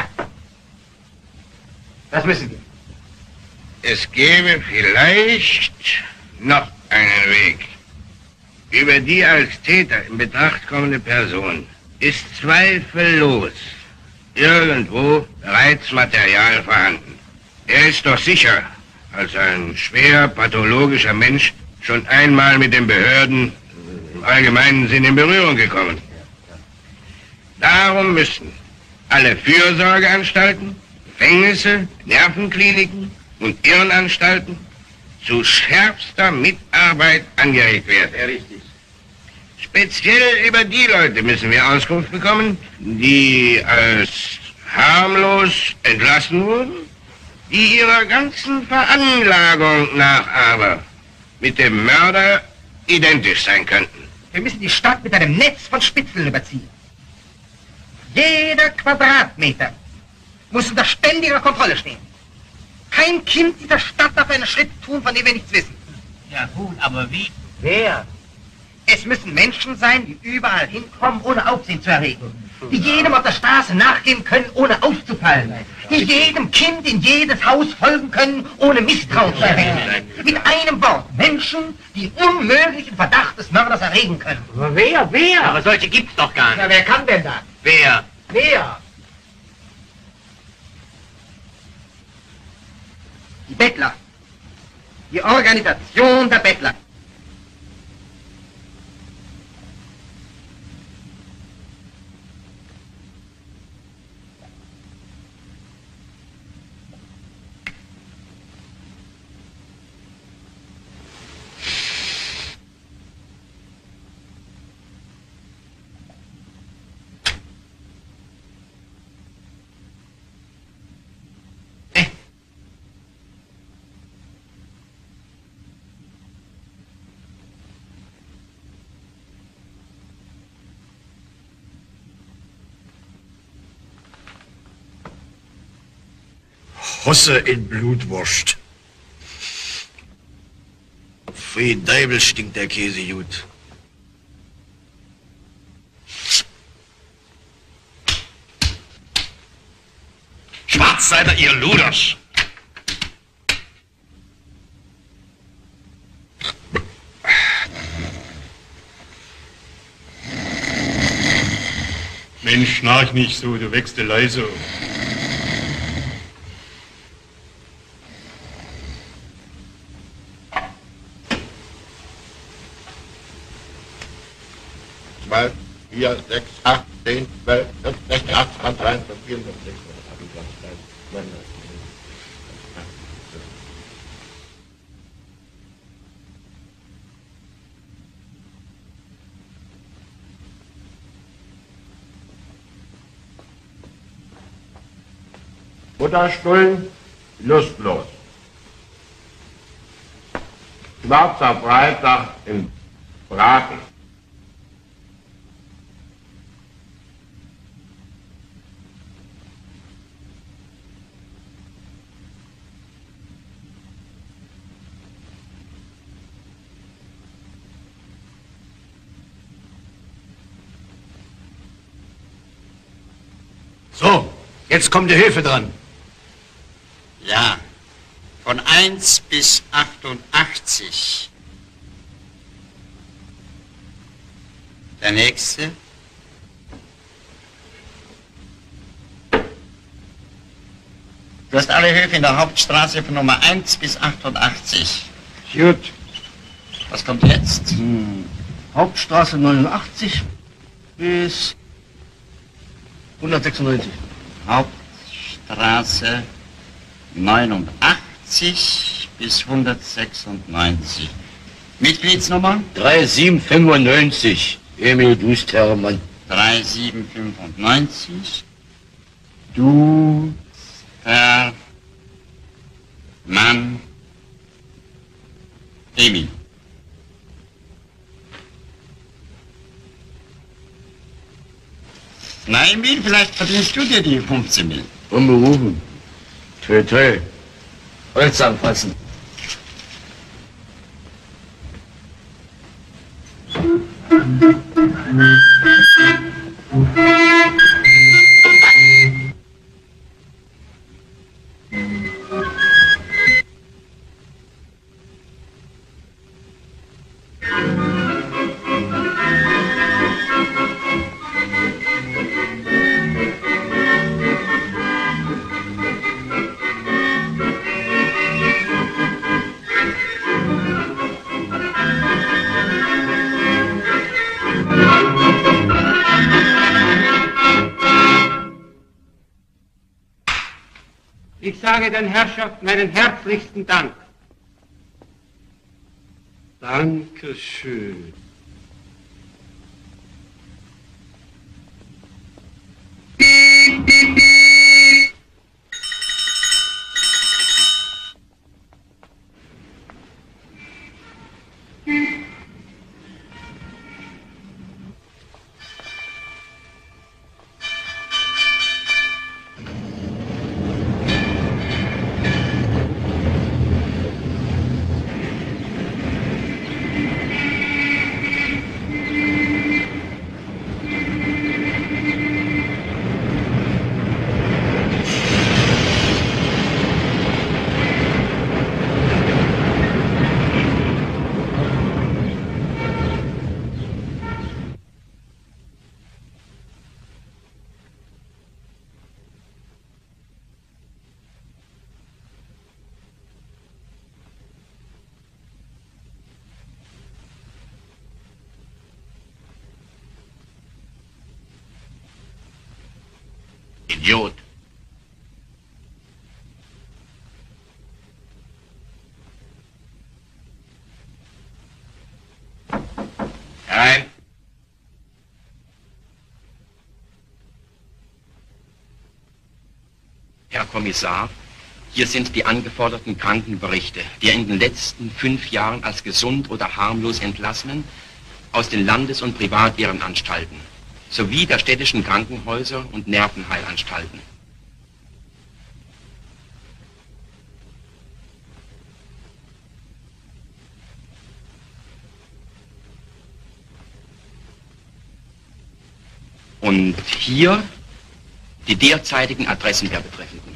Das müssen wir. Es gäbe vielleicht noch einen Weg. Über die als Täter in Betracht kommende Person ist zweifellos irgendwo bereits Material vorhanden. Er ist doch sicher als ein schwer pathologischer Mensch schon einmal mit den Behörden im allgemeinen Sinn in Berührung gekommen. Darum müssen alle Fürsorgeanstalten, Gefängnisse, Nervenkliniken und Irrenanstalten zu schärfster Mitarbeit angeregt werden. Ja, richtig. Speziell über die Leute müssen wir Auskunft bekommen, die als harmlos entlassen wurden, die ihrer ganzen Veranlagung nach aber mit dem Mörder identisch sein könnten. Wir müssen die Stadt mit einem Netz von Spitzeln überziehen. Jeder Quadratmeter muss unter ständiger Kontrolle stehen. Kein Kind dieser Stadt darf einen Schritt tun, von dem wir nichts wissen. Ja gut, aber wie? Wer? Es müssen Menschen sein, die überall hinkommen, ohne Aufsehen zu erregen. Die jedem auf der Straße nachgehen können, ohne aufzufallen. Die jedem Kind in jedes Haus folgen können, ohne Misstrauen zu erwecken. Mit einem Wort, Menschen, die unmöglichen Verdacht des Mörders erregen können. Aber wer, wer? Aber solche gibt's doch gar nicht. Ja, wer kann denn das? Wer? Wer? Die Bettler. Die Organisation der Bettler. Hosse in Blutwurst. Pfui Deibel stinkt der Käse gut. Schwarz seid ihr, ihr Luders! Mensch, schnarch nicht so, du wächst leise. Zwei, vier, sechs, acht, zehn, zwölf, fünfzehn, sechzehn, achtzehn, zwanzig, einundzwanzig, vierundzwanzig, sechsundzwanzig. Mutterstullen, lustlos. Schwarzer Freitag im Braten. So, jetzt kommt die Höfe dran. Ja, von eins bis achtundachtzig. Der nächste. Du hast alle Höfe in der Hauptstraße von Nummer eins bis achtundachtzig. Gut. Was kommt jetzt? Hm. Hauptstraße neunundachtzig bis hundertsechsundneunzig. Hauptstraße neunundachtzig bis hundertsechsundneunzig. Mitgliedsnummer? drei sieben fünfundneunzig. Emil Dustermann. drei sieben fünfundneunzig. Du, Herr Mann, Emil. Na, Emil, vielleicht verdienst du dir die fünfzehn Mil. Unberufen. Toi, toi. Holz anfassen. Ich sage den Herrschaften meinen herzlichsten Dank. Dankeschön. Idiot. Herein. Herr Kommissar, hier sind die angeforderten Krankenberichte der in den letzten fünf Jahren als gesund oder harmlos Entlassenen aus den Landes- und Privatirrenanstalten sowie der städtischen Krankenhäuser und Nervenheilanstalten. Und hier die derzeitigen Adressen der Betreffenden.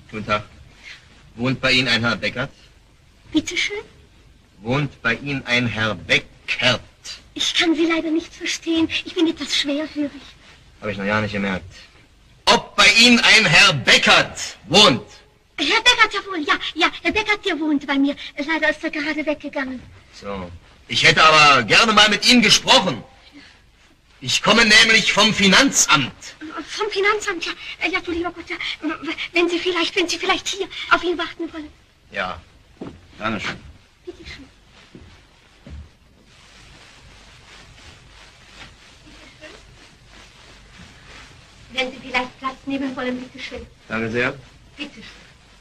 Guten Tag. Wohnt bei Ihnen ein Herr Beckert? Bitte schön? Wohnt bei Ihnen ein Herr Beckert? Ich kann Sie leider nicht verstehen. Ich bin etwas schwerhörig. Habe ich noch ja nicht gemerkt. Ob bei Ihnen ein Herr Beckert wohnt? Herr Beckert, jawohl, ja, ja, Herr Beckert, der wohnt bei mir. Leider ist er gerade weggegangen. So. Ich hätte aber gerne mal mit Ihnen gesprochen. Ich komme nämlich vom Finanzamt. Vom Finanzamt, ja. Ja, du lieber Gott, ja. Wenn Sie vielleicht, wenn Sie vielleicht hier auf ihn warten wollen. Ja, gerne schön. Bitte schön. Wenn Sie vielleicht Platz nehmen wollen, bitte schön. Danke sehr. Bitte schön.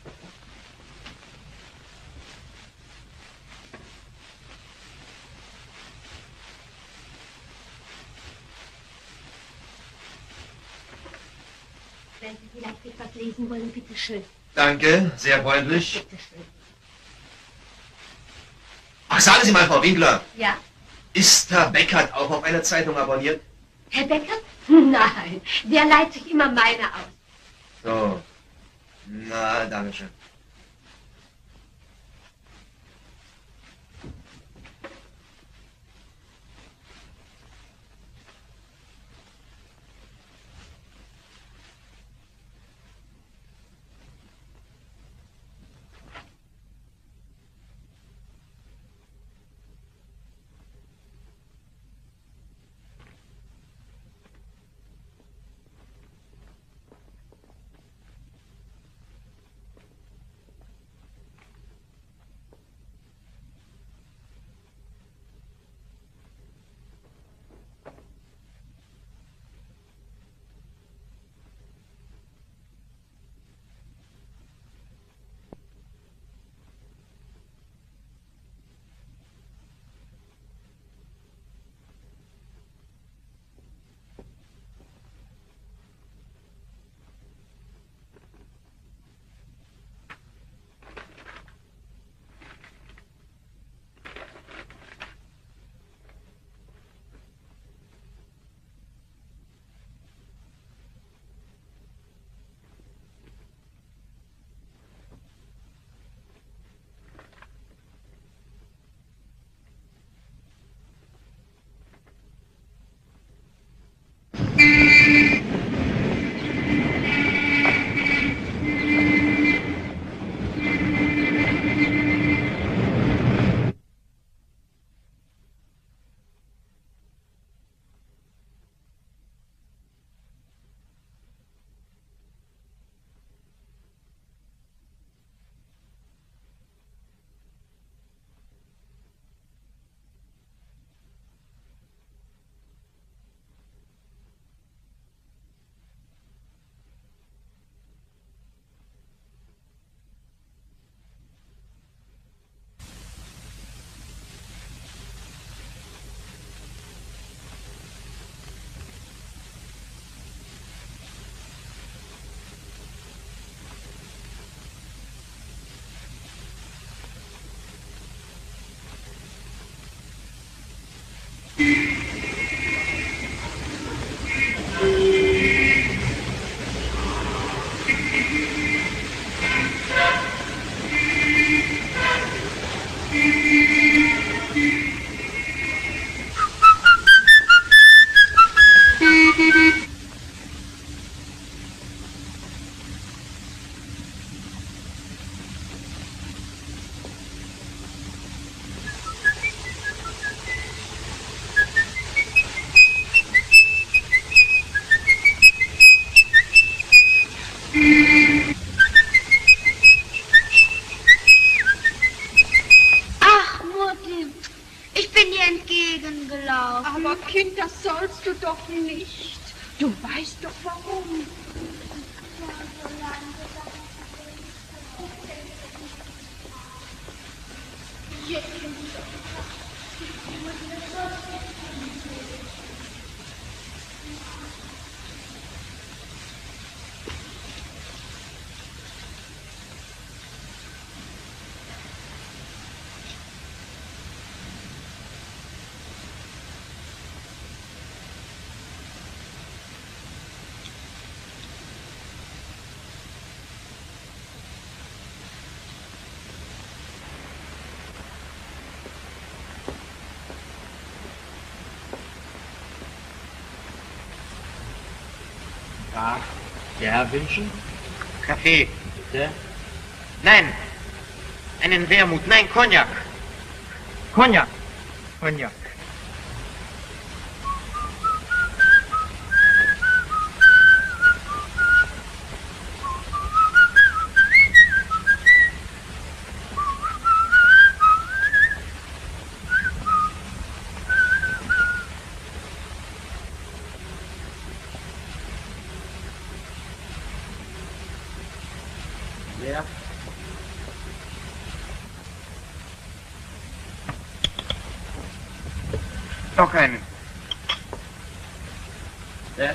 Wenn Sie vielleicht etwas lesen wollen, bitte schön. Danke, sehr freundlich. Bitte schön. Ach, sagen Sie mal, Frau Winkler, Ja? ist Herr Beckert auch auf eine Zeitung abonniert? Herr Beckert? Nein, der leiht sich immer meine aus. So. Na, danke schön. Ach, Mutti, ich bin dir entgegengelaufen. Aber Kind, das sollst du doch nicht. Du weißt doch warum. Tag. Ja, wünschen? Kaffee. Bitte? Nein, einen Wermut. Nein, Cognac. Cognac. Cognac. Ja. Doch einen. Ja.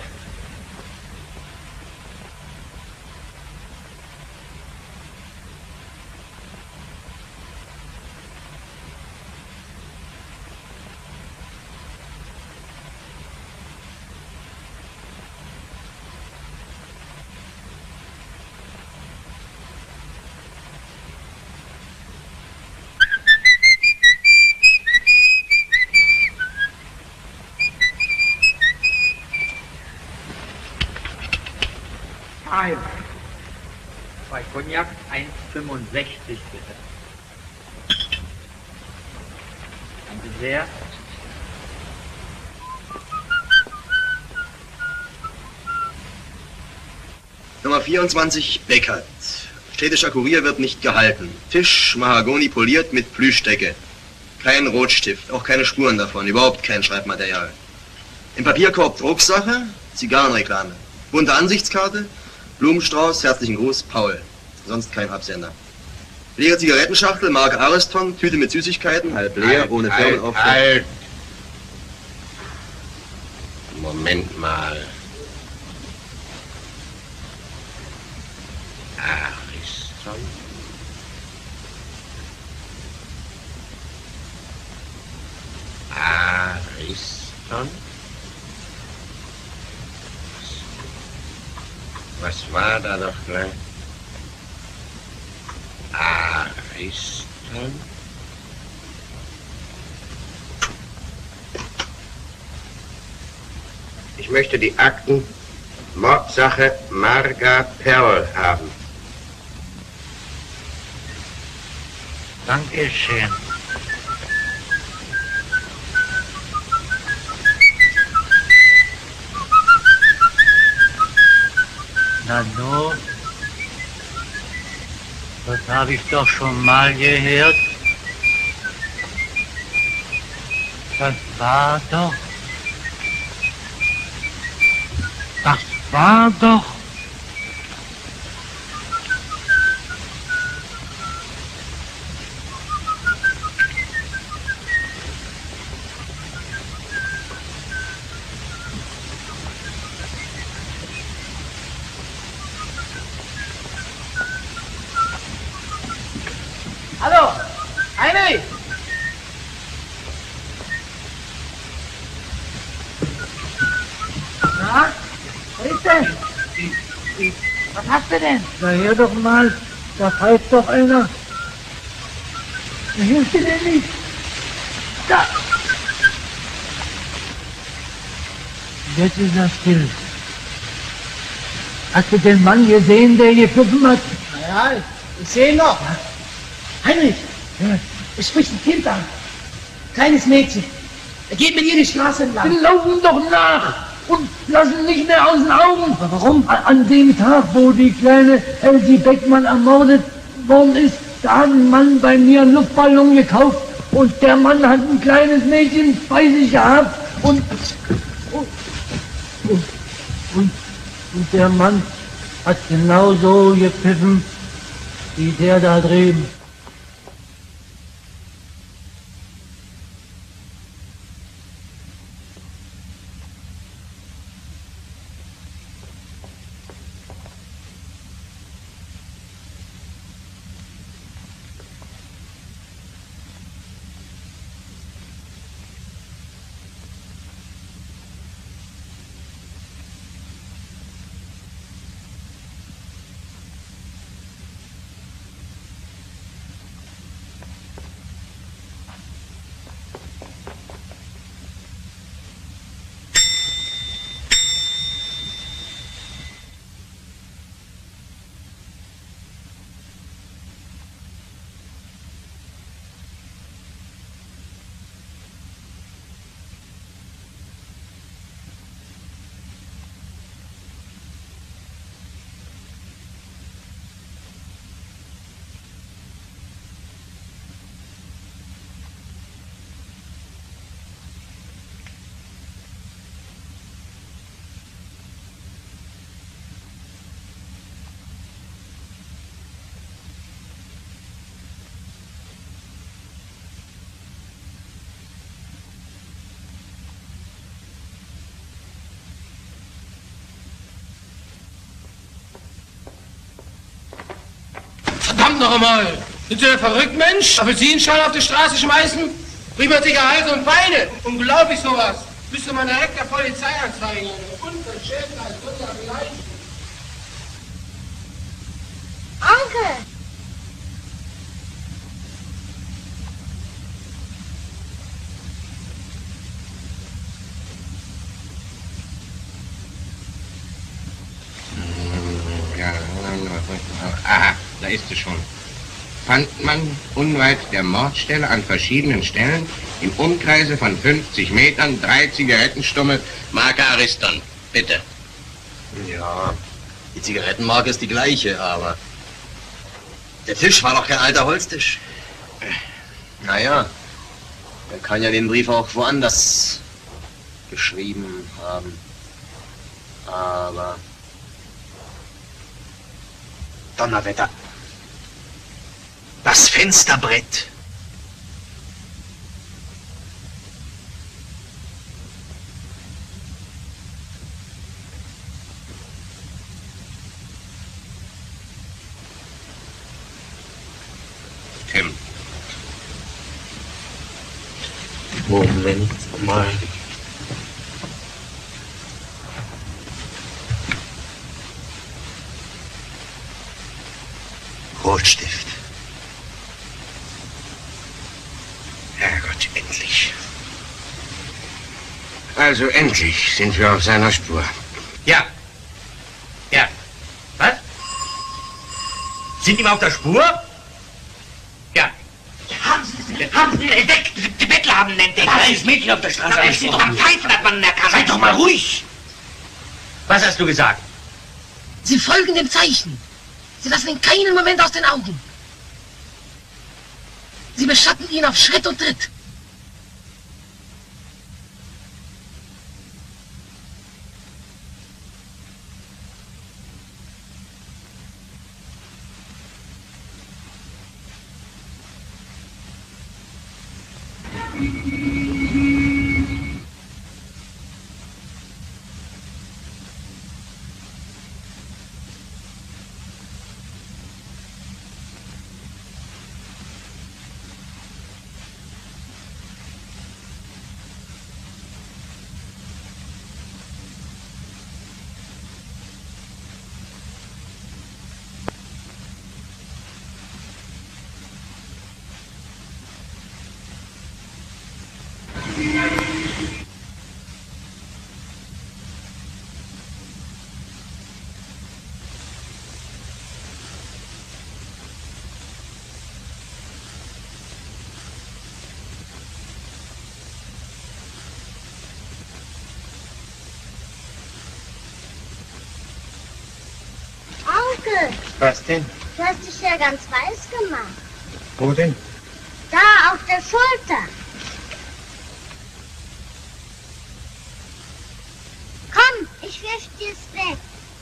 Ein. Bei Cognac eins Komma fünfundsechzig bitte. Danke sehr. Nummer vierundzwanzig, Beckert. Städtischer Kurier wird nicht gehalten. Tisch, Mahagoni poliert mit Plüschdecke. Kein Rotstift, auch keine Spuren davon, überhaupt kein Schreibmaterial. Im Papierkorb Drucksache, Zigarrenreklame. Bunte Ansichtskarte, Blumenstrauß, herzlichen Gruß, Paul. Sonst kein Absender. Leere Zigarettenschachtel, Marke Ariston, Tüte mit Süßigkeiten, halb leer, Halt, ohne halt, Firmenaufdruck. halt. Moment mal. Ariston. Ariston. Was war da noch gleich? Ariston. Ich möchte die Akten Mordsache Marga Perl haben. Dankeschön. Na no, das habe ich doch schon mal gehört. Das war doch, das war doch. Hallo, Heini! Na, was ist denn? Was hast du denn? Na hör doch mal, da pfeift doch einer. Na, hilft dir denn nicht? Da! Jetzt ist er still. Hast du den Mann gesehen, der hier gepfiffen hat? Ja, ich sehe ihn noch. Heinrich, ja. Es spricht ein Kind an. Kleines Mädchen. Er geht mit ihr die Straße entlang. Wir laufen doch nach und lassen nicht mehr aus den Augen. Aber warum? An, an dem Tag, wo die kleine Elsie Beckmann ermordet worden ist, da hat ein Mann bei mir einen Luftballon gekauft und der Mann hat ein kleines Mädchen bei sich gehabt und, und, und, und, und der Mann hat genauso gepfiffen wie der da drüben. noch einmal. Sind Sie der verrückt, Mensch? Apfelsinenschale auf die Straße schmeißen? Bringt man sich Hals und Beine. Unglaublich sowas. Müsste man direkt der Polizei anzeigen. Unverschämtheit, Untergleich. Onkel! Ja, aha, da ist es schon. Fand man unweit der Mordstelle an verschiedenen Stellen im Umkreise von fünfzig Metern drei Zigarettenstummel Marke Ariston. Bitte. Ja, die Zigarettenmarke ist die gleiche, aber der Tisch war doch kein alter Holztisch. Naja, er kann ja den Brief auch woanders geschrieben haben. Aber... Donnerwetter. Das Fensterbrett. Tim. Moment mal. Rotstift. Herrgott, endlich. Also endlich sind wir auf seiner Spur. Ja. Ja. Was? Sind die mal auf der Spur? Ja. Haben Sie es denn? Haben Sie ihn entdeckt? Die Bettler haben ihn entdeckt. Da ist Mädchen auf der Straße. Da ist doch am Pfeifen, hat man erkannt. Seid doch mal ruhig. Was hast du gesagt? Sie folgen dem Zeichen. Sie lassen ihn keinen Moment aus den Augen. Sie beschatten ihn auf Schritt und Tritt. Onkel, Was denn? du hast dich ja ganz weiß gemacht. Wo denn? Da, auf der Schulter. Komm, ich wisch dir's weg.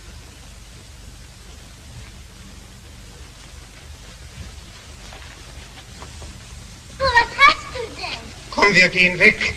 Oh, was hast du denn? Komm, wir gehen weg.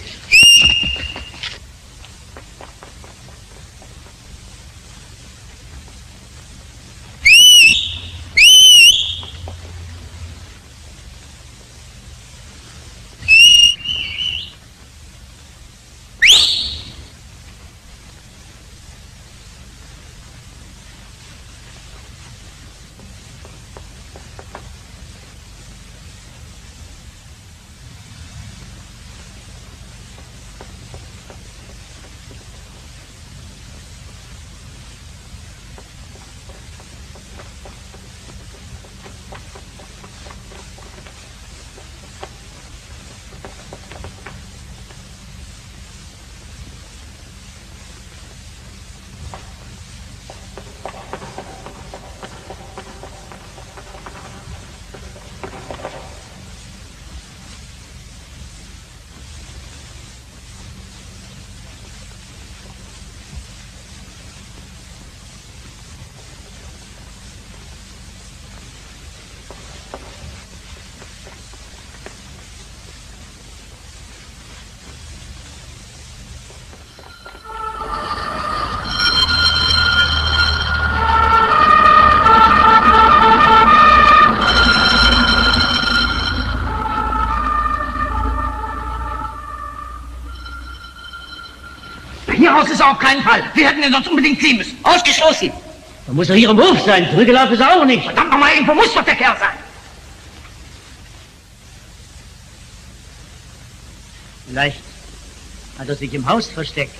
ist auf keinen Fall. Wir hätten ihn sonst unbedingt ziehen müssen. Ausgeschlossen. Da muss doch hier im Hof sein. Zurückgelaufen ist er auch nicht. Verdammt nochmal, irgendwo muss doch der Kerl sein. Vielleicht hat er sich im Haus versteckt.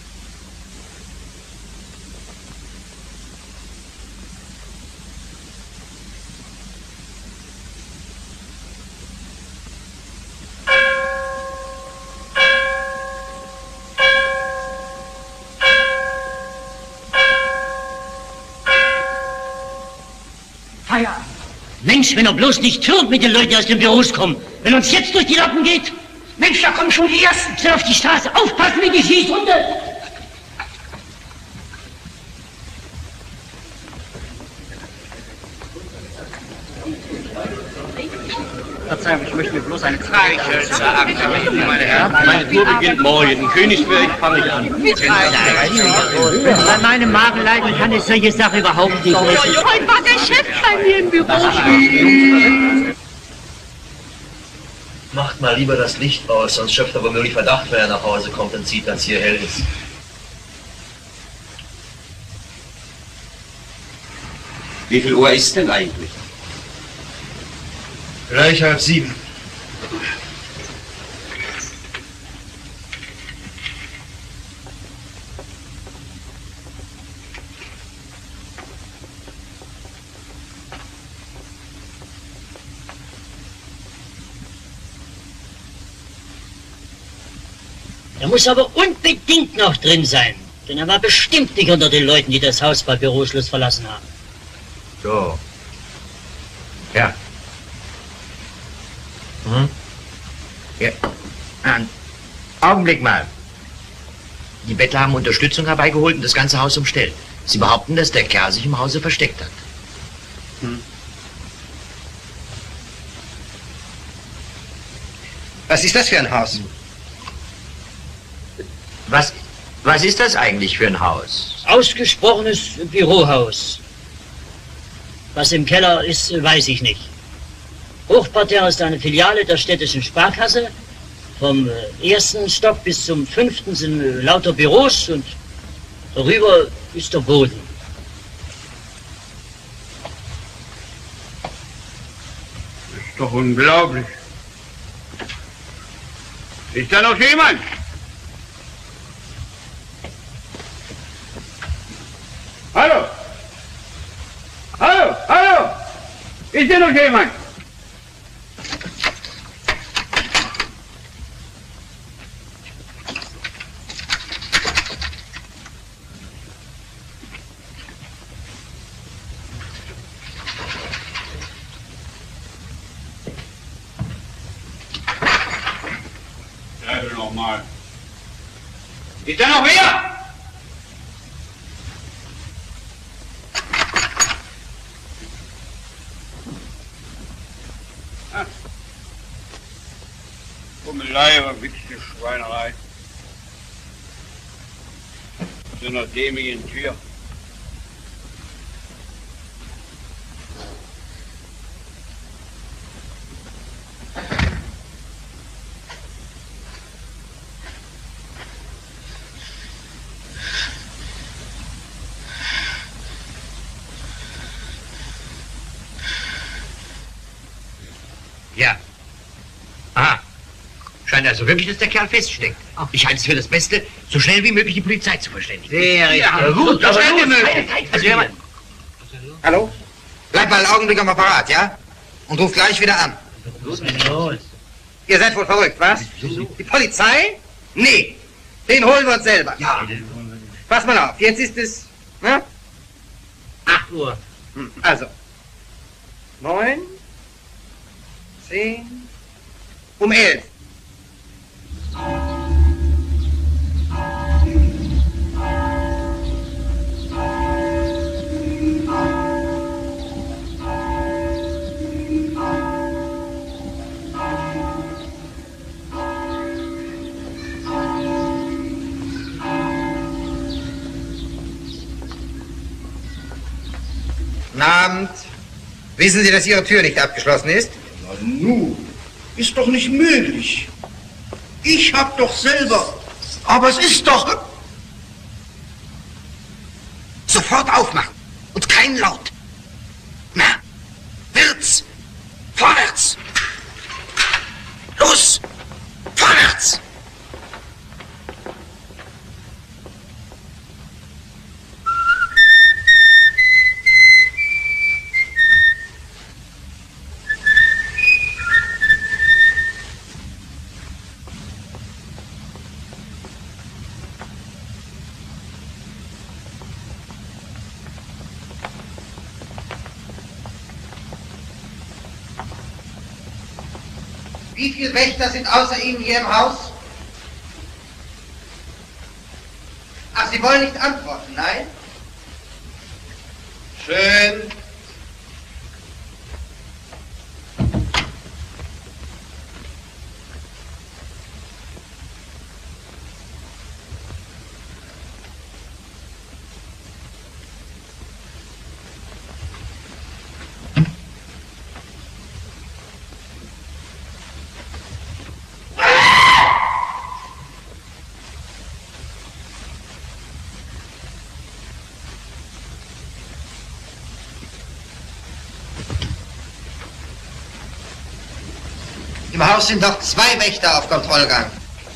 Feierabend. Mensch, wenn er bloß nicht türmt mit den Leuten, die aus den Büros kommen. Wenn uns jetzt durch die Lappen geht. Mensch, da kommen schon die Ersten. Schnell auf die Straße. Aufpassen mit die Schießhunde. Verzeihung, ich möchte mir bloß eine Frage sagen, meine Herren. Meine Tour beginnt morgen. In Königsberg fange ich an. Bei meinem Magenleiden kann es solche Sachen überhaupt nicht. Heute war der Chef bei mir im Büro. Macht mal lieber das Licht aus, sonst schöpft er womöglich Verdacht, wenn er nach Hause kommt und sieht, dass hier hell ist. Wie viel Uhr ist denn eigentlich? Gleich halb sieben. Er muss aber unbedingt noch drin sein. Denn er war bestimmt nicht unter den Leuten, die das Haus bei Büroschluss verlassen haben. So. Ja. Mhm. Ja. Einen Augenblick mal. Die Bettler haben Unterstützung herbeigeholt und das ganze Haus umstellt. Sie behaupten, dass der Kerl sich im Hause versteckt hat. Hm. Was ist das für ein Haus? Was, was ist das eigentlich für ein Haus? Ausgesprochenes Bürohaus. Was im Keller ist, weiß ich nicht. Hochparterre ist eine Filiale der städtischen Sparkasse. Vom ersten Stock bis zum fünften sind lauter Büros und darüber ist der Boden. Das ist doch unglaublich. Ist da noch jemand? Hallo? Hallo? Hallo? Ist da noch jemand? Bleib noch mal. Ist da noch wer? Kummelei, aber wirklich eine Schweinerei. So einer dämlichen Tür. Ja. Aha. Scheint also wirklich, dass der Kerl feststeckt. Ich halte es für das Beste, so schnell wie möglich die Polizei zu verständigen. Sehr richtig. Ja, gut, so schnell wie möglich. Also, hör mal. Hallo? Bleib mal einen Augenblick am Apparat, ja? Und ruf gleich wieder an. Ihr seid wohl verrückt, was? Die Polizei? Nee. Den holen wir uns selber. Ja. Pass mal auf, jetzt ist es, ne? acht Uhr. Hm, also. Neun. Zehn. Um elf. Guten Abend. Wissen Sie, dass Ihre Tür nicht abgeschlossen ist? Na nu, ist doch nicht möglich. Ich hab doch selber... Aber es ist doch... sofort aufmachen. Und keinen Laut. Na, Wirts, vorwärts! Los, vorwärts! Wie viele Wächter sind außer Ihnen hier im Haus? Ach, Sie wollen nicht antworten, nein? Schön. Im Haus sind doch zwei Wächter auf Kontrollgang.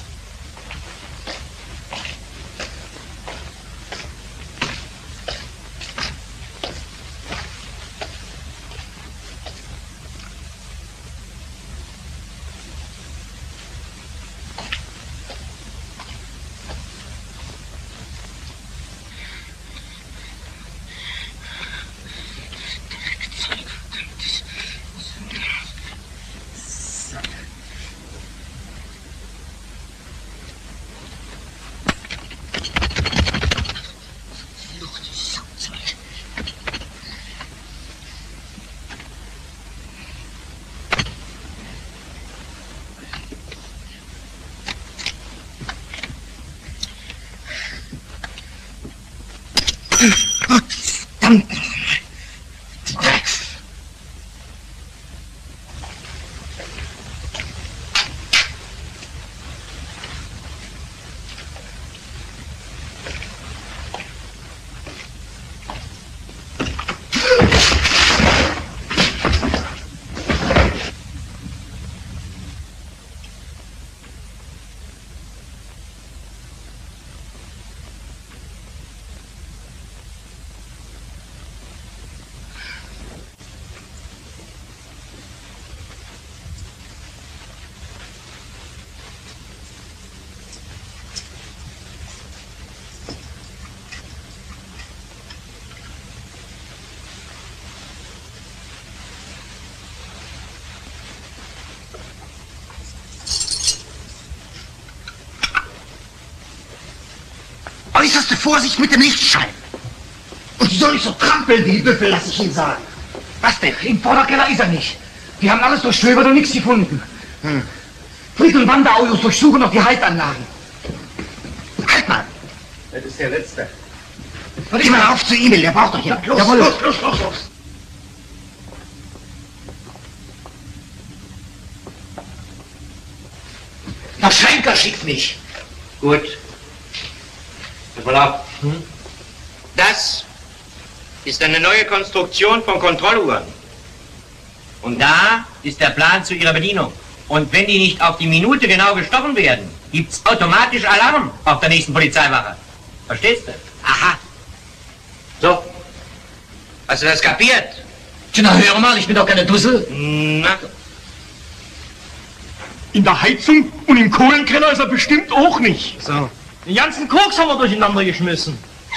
Verdammt! Äußerste Vorsicht mit dem Lichtschein. Und Sie sollen nicht so trampeln wie die Büffel, lass ich Ihnen sagen. Was denn? Im Vorderkeller ist er nicht. Die haben alles durchstöbert und nichts gefunden. Hm. Fried und Wanderautos durchsuchen noch die Heitanlagen. Halt mal! Das ist der Letzte. Und ich mal auf zu Emil, der braucht doch hier. Los, Jawohl. los, los, los, los. Der Schenker schickt mich. Gut. Pass mal auf. Hm? Das ist eine neue Konstruktion von Kontrolluhren. Und da ist der Plan zu ihrer Bedienung. Und wenn die nicht auf die Minute genau gestochen werden, gibt's automatisch Alarm auf der nächsten Polizeiwache. Verstehst du? Aha. So. Hast du das kapiert? Tja, na hör mal, ich bin doch keine Dussel. Na. In der Heizung und im Kohlenkeller ist er bestimmt auch nicht. So. Den ganzen Koks haben wir durcheinander geschmissen.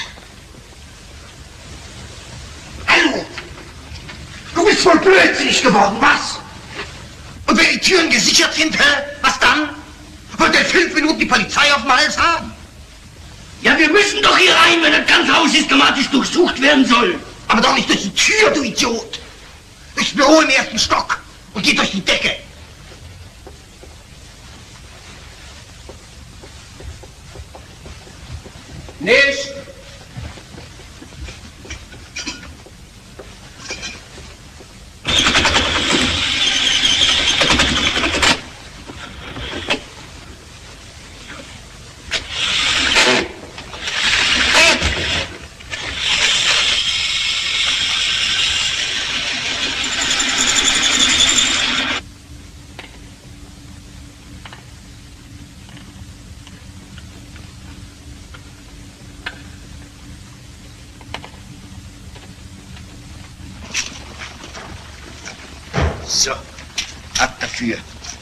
Hallo! Du bist wohl blödsinnig geworden, was? Und wenn die Türen gesichert sind, hä? Was dann? Wird der fünf Minuten die Polizei auf dem Hals haben? Ja, wir müssen doch hier rein, wenn das ganze Haus systematisch durchsucht werden soll. Aber doch nicht durch die Tür, du Idiot! Durchs Büro im ersten Stock und geht durch die Decke. Nicht! So, ab dafür.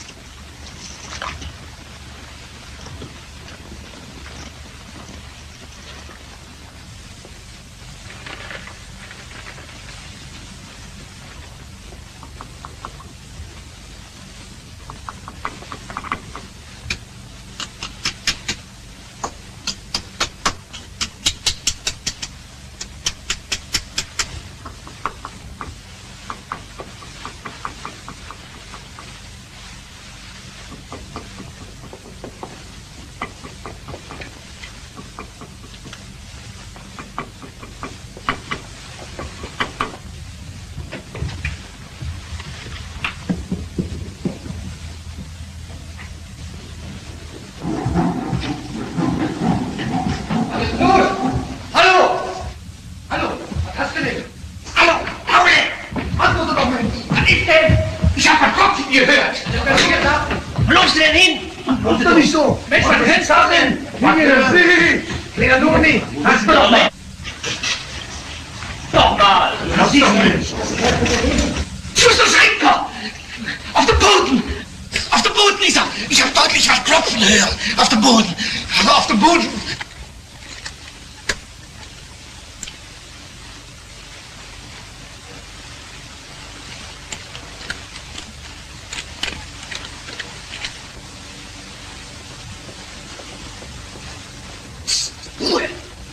Bloß denn hin! Bloß doch nicht so! Mensch, was kennst du denn? Kleiner Nuni, hast du doch nicht! Doch mal! Was ist denn? Justus Renker! Auf dem Boden! Auf dem Boden ist er! Ich habe deutlich was klopfen hören! Auf dem Boden! Aber auf dem Boden! Ruhe!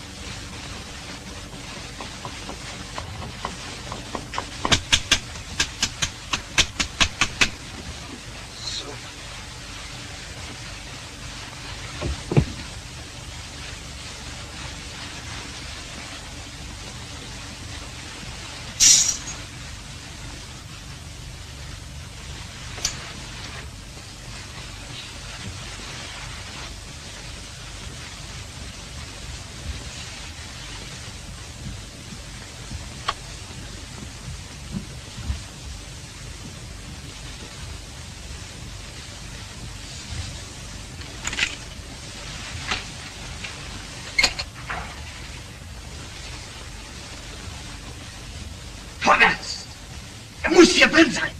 Vorwärts! Er muss hier drin sein!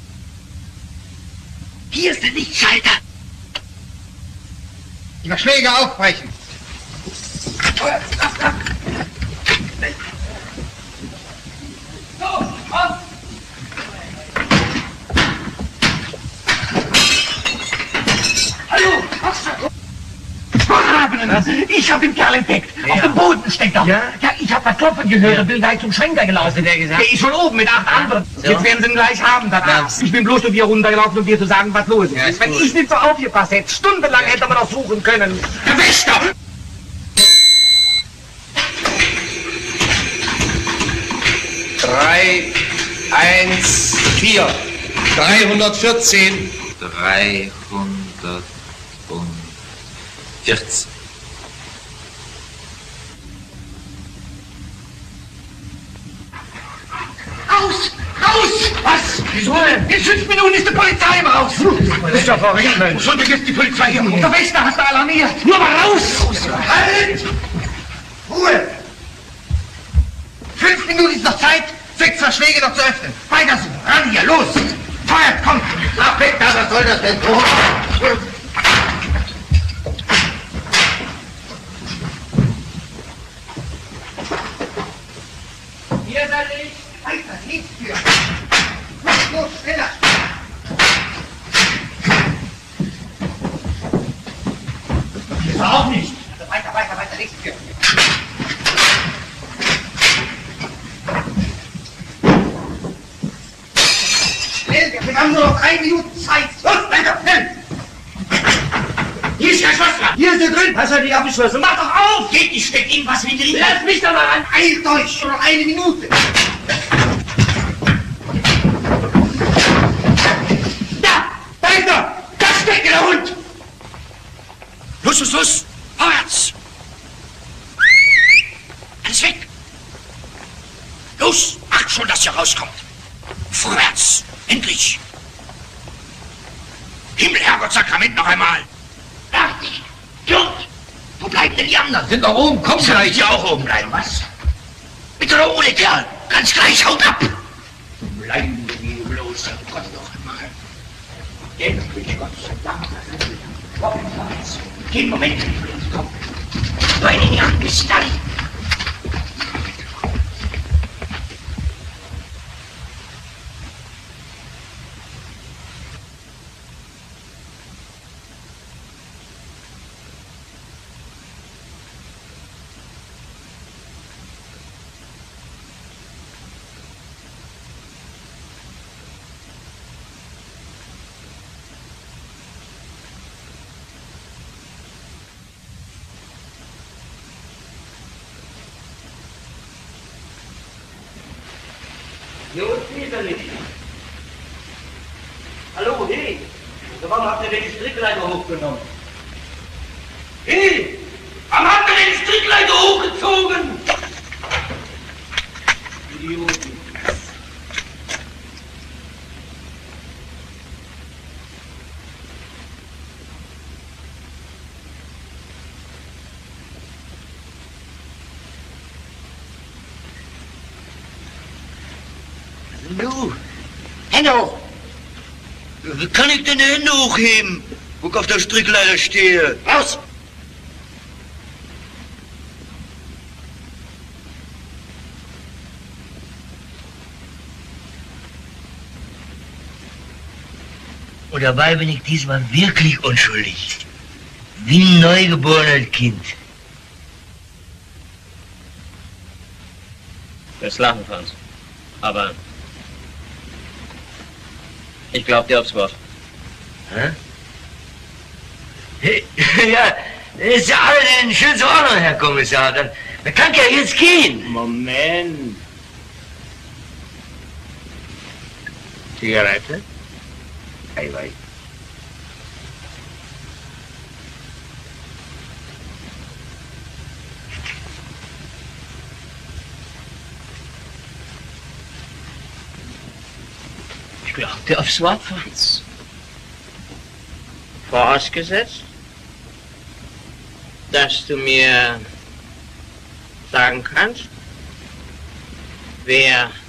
Hier ist der Lichtschalter! Die Verschläge aufbrechen! So, komm! Hallo, was für... Ich hab den Kerl entdeckt. Ja. Auf dem Boden steckt er. Ja? Ja, ich hab das Klopfen gehört und bin gleich zum Schwenker gelaufen. Der gesagt? Der ist schon oben mit acht anderen. So. Jetzt werden sie ihn gleich haben, danach. Ja. Ich bin bloß zu dir runtergelaufen, um dir zu sagen, was los ist. Ja, ist Wenn gut. ich nicht so aufgepasst hätte, stundenlang hätte man noch suchen können. Herr Wächter! Drei, eins, vier, dreihundertvierzehn. dreihundertvierzehn. Raus! Raus! Was? Wieso denn? In fünf Minuten ist die Polizei im Haus. Das ist ja verrückt, Mensch. Schon ist die Polizei hier. Der Wächter hat da alarmiert. Nur mal raus! Halt! Ruhe! Fünf Minuten ist noch Zeit, sechs Verschläge noch zu öffnen. Weiter so, ran hier, los! Feuert, kommt! Ach, weg da, was soll das denn? Hier ist er nicht. Weiter, nichts für! Los, los, schneller! Hier ist er auch nicht. Weiter, weiter, weiter, nichts für! Schnell, wir haben nur noch drei Minuten Zeit! Los, weiter, schnell! Hier ist kein Schloss dran. Hier ist er drin! Was hat die abgeschlossen? Mach doch auf! Geht nicht, steckt irgendwas wie drin. Lass mich doch mal an. Eilt euch, schon noch eine Minute! Da! Da ist er! Da steckt der Hund! Los, los, los! Vorwärts! Alles weg! Los! Macht schon, dass ihr rauskommt! Vorwärts! Endlich! Himmel, Herrgott, Sakrament noch einmal! Fertig! Gut! Wo bleiben denn die anderen? Sind noch oben, komm Vielleicht hier auch oben bleiben, was? Mit oder ohne Kerl? Ganz gleich, haut ab! Bleiben wir bloß Grüße Gott noch einmal. Endlich, Gott sei Dank. Vorwärts. Jeden Moment, komm. Beine in die Hand, bis dann. Jungs, Peterlich. Hallo, hey. Warum habt ihr den Strickleiter hochgenommen? Hey! Warum habt ihr den Strickleiter hochgezogen? Idioten. Du, Hände hoch! Wie kann ich denn die Hände hochheben, wo ich auf der Strickleiter stehe? Raus! Und dabei bin ich diesmal wirklich unschuldig. Wie ein neugeborenes Kind. Das Lachen, Franz. Aber ich glaub dir aufs Wort. Hä? Ja, ist ja alles in schönster Ordnung, Herr Kommissar. Dann, dann kann ja jetzt gehen. Moment. Zigarette? Eiweiß. Ich glaub dir aufs Wort, Franz. Vorausgesetzt, dass du mir sagen kannst, wer